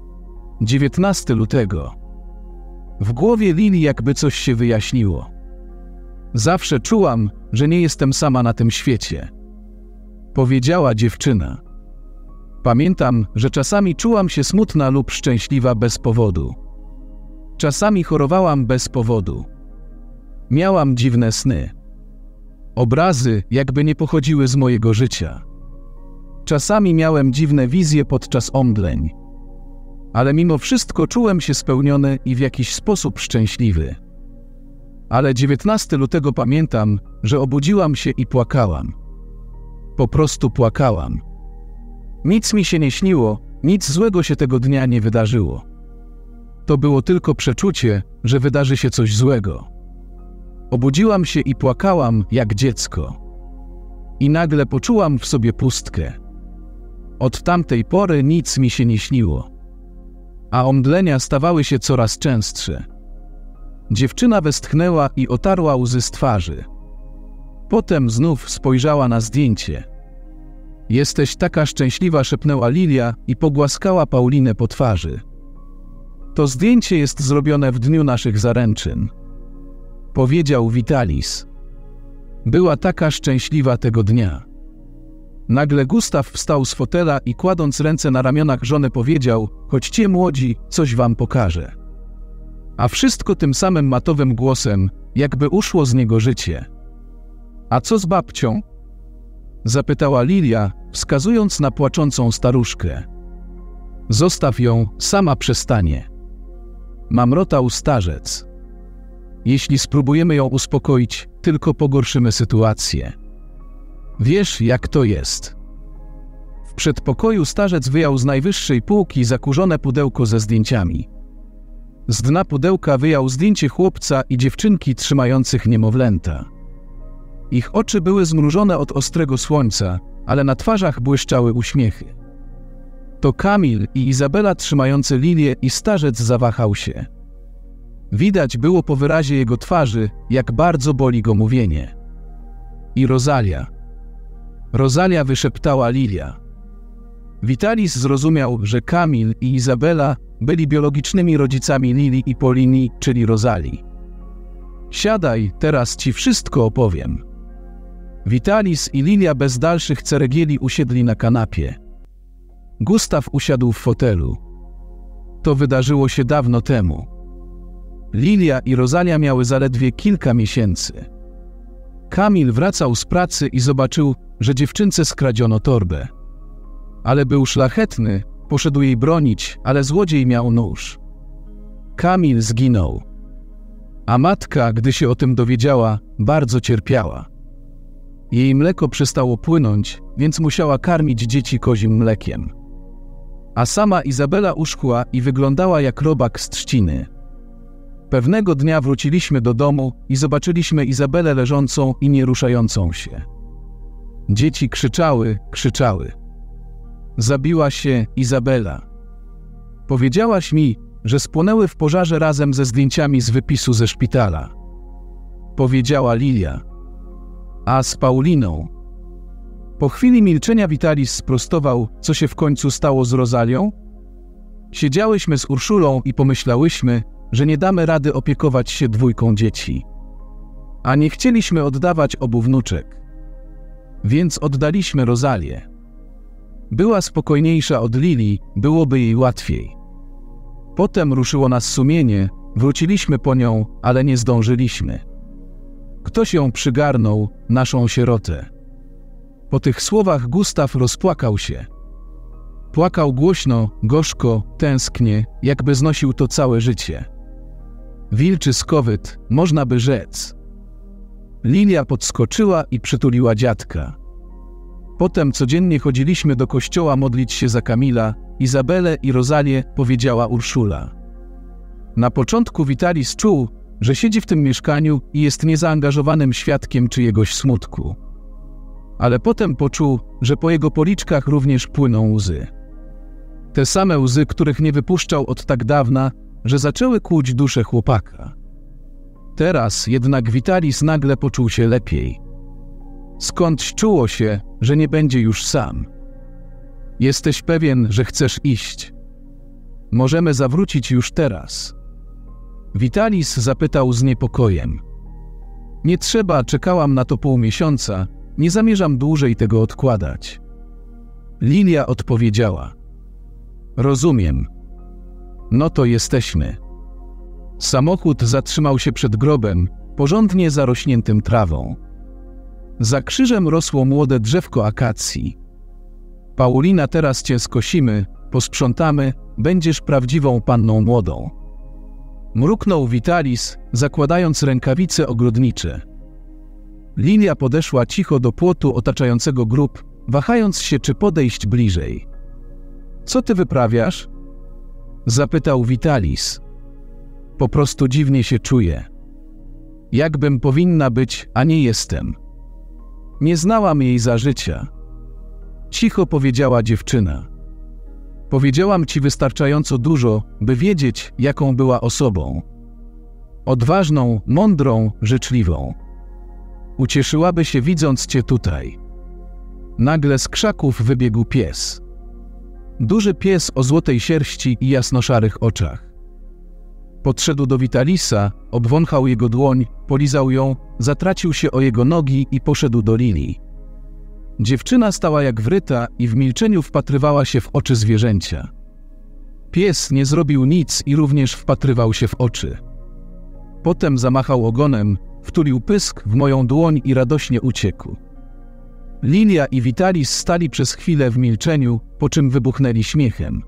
[SPEAKER 1] 19 lutego. W głowie Lili jakby coś się wyjaśniło. Zawsze czułam, że nie jestem sama na tym świecie, powiedziała dziewczyna. Pamiętam, że czasami czułam się smutna lub szczęśliwa bez powodu. Czasami chorowałam bez powodu. Miałam dziwne sny. Obrazy jakby nie pochodziły z mojego życia. Czasami miałem dziwne wizje podczas omdleń. Ale mimo wszystko czułem się spełniony i w jakiś sposób szczęśliwy. Ale 19 lutego pamiętam, że obudziłam się i płakałam. Po prostu płakałam. Nic mi się nie śniło, nic złego się tego dnia nie wydarzyło. To było tylko przeczucie, że wydarzy się coś złego. Obudziłam się i płakałam jak dziecko. I nagle poczułam w sobie pustkę. Od tamtej pory nic mi się nie śniło. A omdlenia stawały się coraz częstsze. Dziewczyna westchnęła i otarła łzy z twarzy. Potem znów spojrzała na zdjęcie. Jesteś taka szczęśliwa, szepnęła Lilia i pogłaskała Paulinę po twarzy. To zdjęcie jest zrobione w dniu naszych zaręczyn, powiedział Vitalis. Była taka szczęśliwa tego dnia. Nagle Gustaw wstał z fotela i kładąc ręce na ramionach żony powiedział: chodźcie młodzi, coś wam pokażę. A wszystko tym samym matowym głosem, jakby uszło z niego życie. A co z babcią? Zapytała Lilia, wskazując na płaczącą staruszkę. Zostaw ją, sama przestanie. Mamrotał starzec. Jeśli spróbujemy ją uspokoić, tylko pogorszymy sytuację. Wiesz, jak to jest. W przedpokoju starzec wyjął z najwyższej półki zakurzone pudełko ze zdjęciami. Z dna pudełka wyjął zdjęcie chłopca i dziewczynki trzymających niemowlęta. Ich oczy były zmrużone od ostrego słońca, ale na twarzach błyszczały uśmiechy. To Kamil i Izabela trzymający Lilię i starzec zawahał się. Widać było po wyrazie jego twarzy, jak bardzo boli go mówienie. I Rosalia. Rosalia, wyszeptała Lilia. Vitalis zrozumiał, że Kamil i Izabela byli biologicznymi rodzicami Lili i Polini, czyli Rosalii. Siadaj, teraz ci wszystko opowiem. Vitalis i Lilia bez dalszych ceregieli usiedli na kanapie. Gustaw usiadł w fotelu. To wydarzyło się dawno temu. Lilia i Rosalia miały zaledwie kilka miesięcy. Kamil wracał z pracy i zobaczył, że dziewczynce skradziono torbę. Ale był szlachetny, poszedł jej bronić, ale złodziej miał nóż. Kamil zginął. A matka, gdy się o tym dowiedziała, bardzo cierpiała. Jej mleko przestało płynąć, więc musiała karmić dzieci kozim mlekiem. A sama Izabela uschła i wyglądała jak robak z trzciny. Pewnego dnia wróciliśmy do domu i zobaczyliśmy Izabelę leżącą i nie ruszającą się. Dzieci krzyczały. Zabiła się Izabela. Powiedziałaś mi, że spłonęły w pożarze razem ze zdjęciami z wypisu ze szpitala. Powiedziała Lilia. A z Pauliną? Po chwili milczenia Vitalis sprostował, co się w końcu stało z Rosalią. Siedziałyśmy z Urszulą i pomyślałyśmy, że nie damy rady opiekować się dwójką dzieci. A nie chcieliśmy oddawać obu wnuczek. Więc oddaliśmy Rosalię. Była spokojniejsza od Lili, byłoby jej łatwiej. Potem ruszyło nas sumienie, wróciliśmy po nią, ale nie zdążyliśmy. Ktoś ją przygarnął, naszą sierotę. Po tych słowach Gustaw rozpłakał się. Płakał głośno, gorzko, tęsknie, jakby znosił to całe życie. Wilczy skowyt, można by rzec. Lilia podskoczyła i przytuliła dziadka. Potem codziennie chodziliśmy do kościoła modlić się za Kamila, Izabelę i Rosalię, powiedziała Urszula. Na początku Vitalis czuł, że siedzi w tym mieszkaniu i jest niezaangażowanym świadkiem czyjegoś smutku. Ale potem poczuł, że po jego policzkach również płyną łzy. Te same łzy, których nie wypuszczał od tak dawna, że zaczęły kłuć duszę chłopaka. Teraz jednak Vitalis nagle poczuł się lepiej. Skądś czuło się, że nie będzie już sam. Jesteś pewien, że chcesz iść? Możemy zawrócić już teraz. Vitalis zapytał z niepokojem. Nie trzeba, czekałam na to pół miesiąca, nie zamierzam dłużej tego odkładać. Lilia odpowiedziała. Rozumiem. No to jesteśmy. Samochód zatrzymał się przed grobem, porządnie zarośniętym trawą. Za krzyżem rosło młode drzewko akacji. Paulina, teraz cię skosimy, posprzątamy, będziesz prawdziwą panną młodą. Mruknął Vitalis, zakładając rękawice ogrodnicze. Lilia podeszła cicho do płotu otaczającego grób, wahając się, czy podejść bliżej. Co ty wyprawiasz? Zapytał Vitalis. Po prostu dziwnie się czuję. Jakbym powinna być, a nie jestem. Nie znałam jej za życia. Cicho powiedziała dziewczyna. Powiedziałam ci wystarczająco dużo, by wiedzieć, jaką była osobą. Odważną, mądrą, życzliwą. Ucieszyłaby się, widząc cię tutaj. Nagle z krzaków wybiegł pies. Duży pies o złotej sierści i jasnoszarych oczach. Podszedł do Vitalisa, obwąchał jego dłoń, polizał ją, zatracił się o jego nogi i poszedł do Lili. Dziewczyna stała jak wryta i w milczeniu wpatrywała się w oczy zwierzęcia. Pies nie zrobił nic i również wpatrywał się w oczy. Potem zamachał ogonem, wtulił pysk w moją dłoń i radośnie uciekł. Lilia i Vitalis stali przez chwilę w milczeniu, po czym wybuchnęli śmiechem.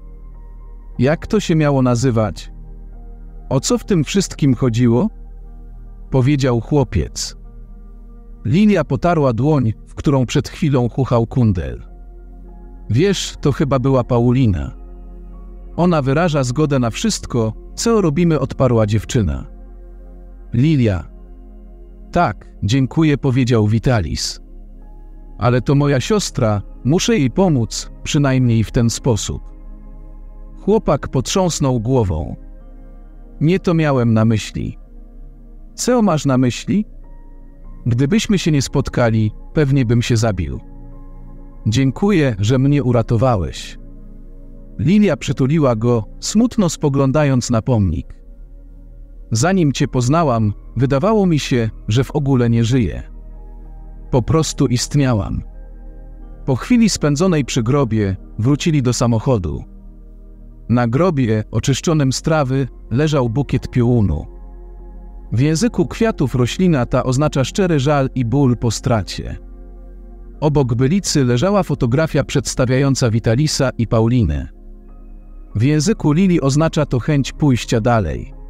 [SPEAKER 1] Jak to się miało nazywać? O co w tym wszystkim chodziło? Powiedział chłopiec. Lilia potarła dłoń, w którą przed chwilą chuchał kundel. Wiesz, to chyba była Paulina. Ona wyraża zgodę na wszystko, co robimy, odparła dziewczyna. Lilia. Tak, dziękuję, powiedział Vitalis. Ale to moja siostra, muszę jej pomóc, przynajmniej w ten sposób. Chłopak potrząsnął głową. Nie to miałem na myśli. Co masz na myśli? Gdybyśmy się nie spotkali, pewnie bym się zabił. Dziękuję, że mnie uratowałeś. Lilia przytuliła go, smutno spoglądając na pomnik. Zanim cię poznałam, wydawało mi się, że w ogóle nie żyję. Po prostu istniałam. Po chwili spędzonej przy grobie wrócili do samochodu. Na grobie, oczyszczonym z trawy, leżał bukiet piołunu. W języku kwiatów roślina ta oznacza szczery żal i ból po stracie. Obok bylicy leżała fotografia przedstawiająca Vitalisa i Paulinę. W języku Lili oznacza to chęć pójścia dalej.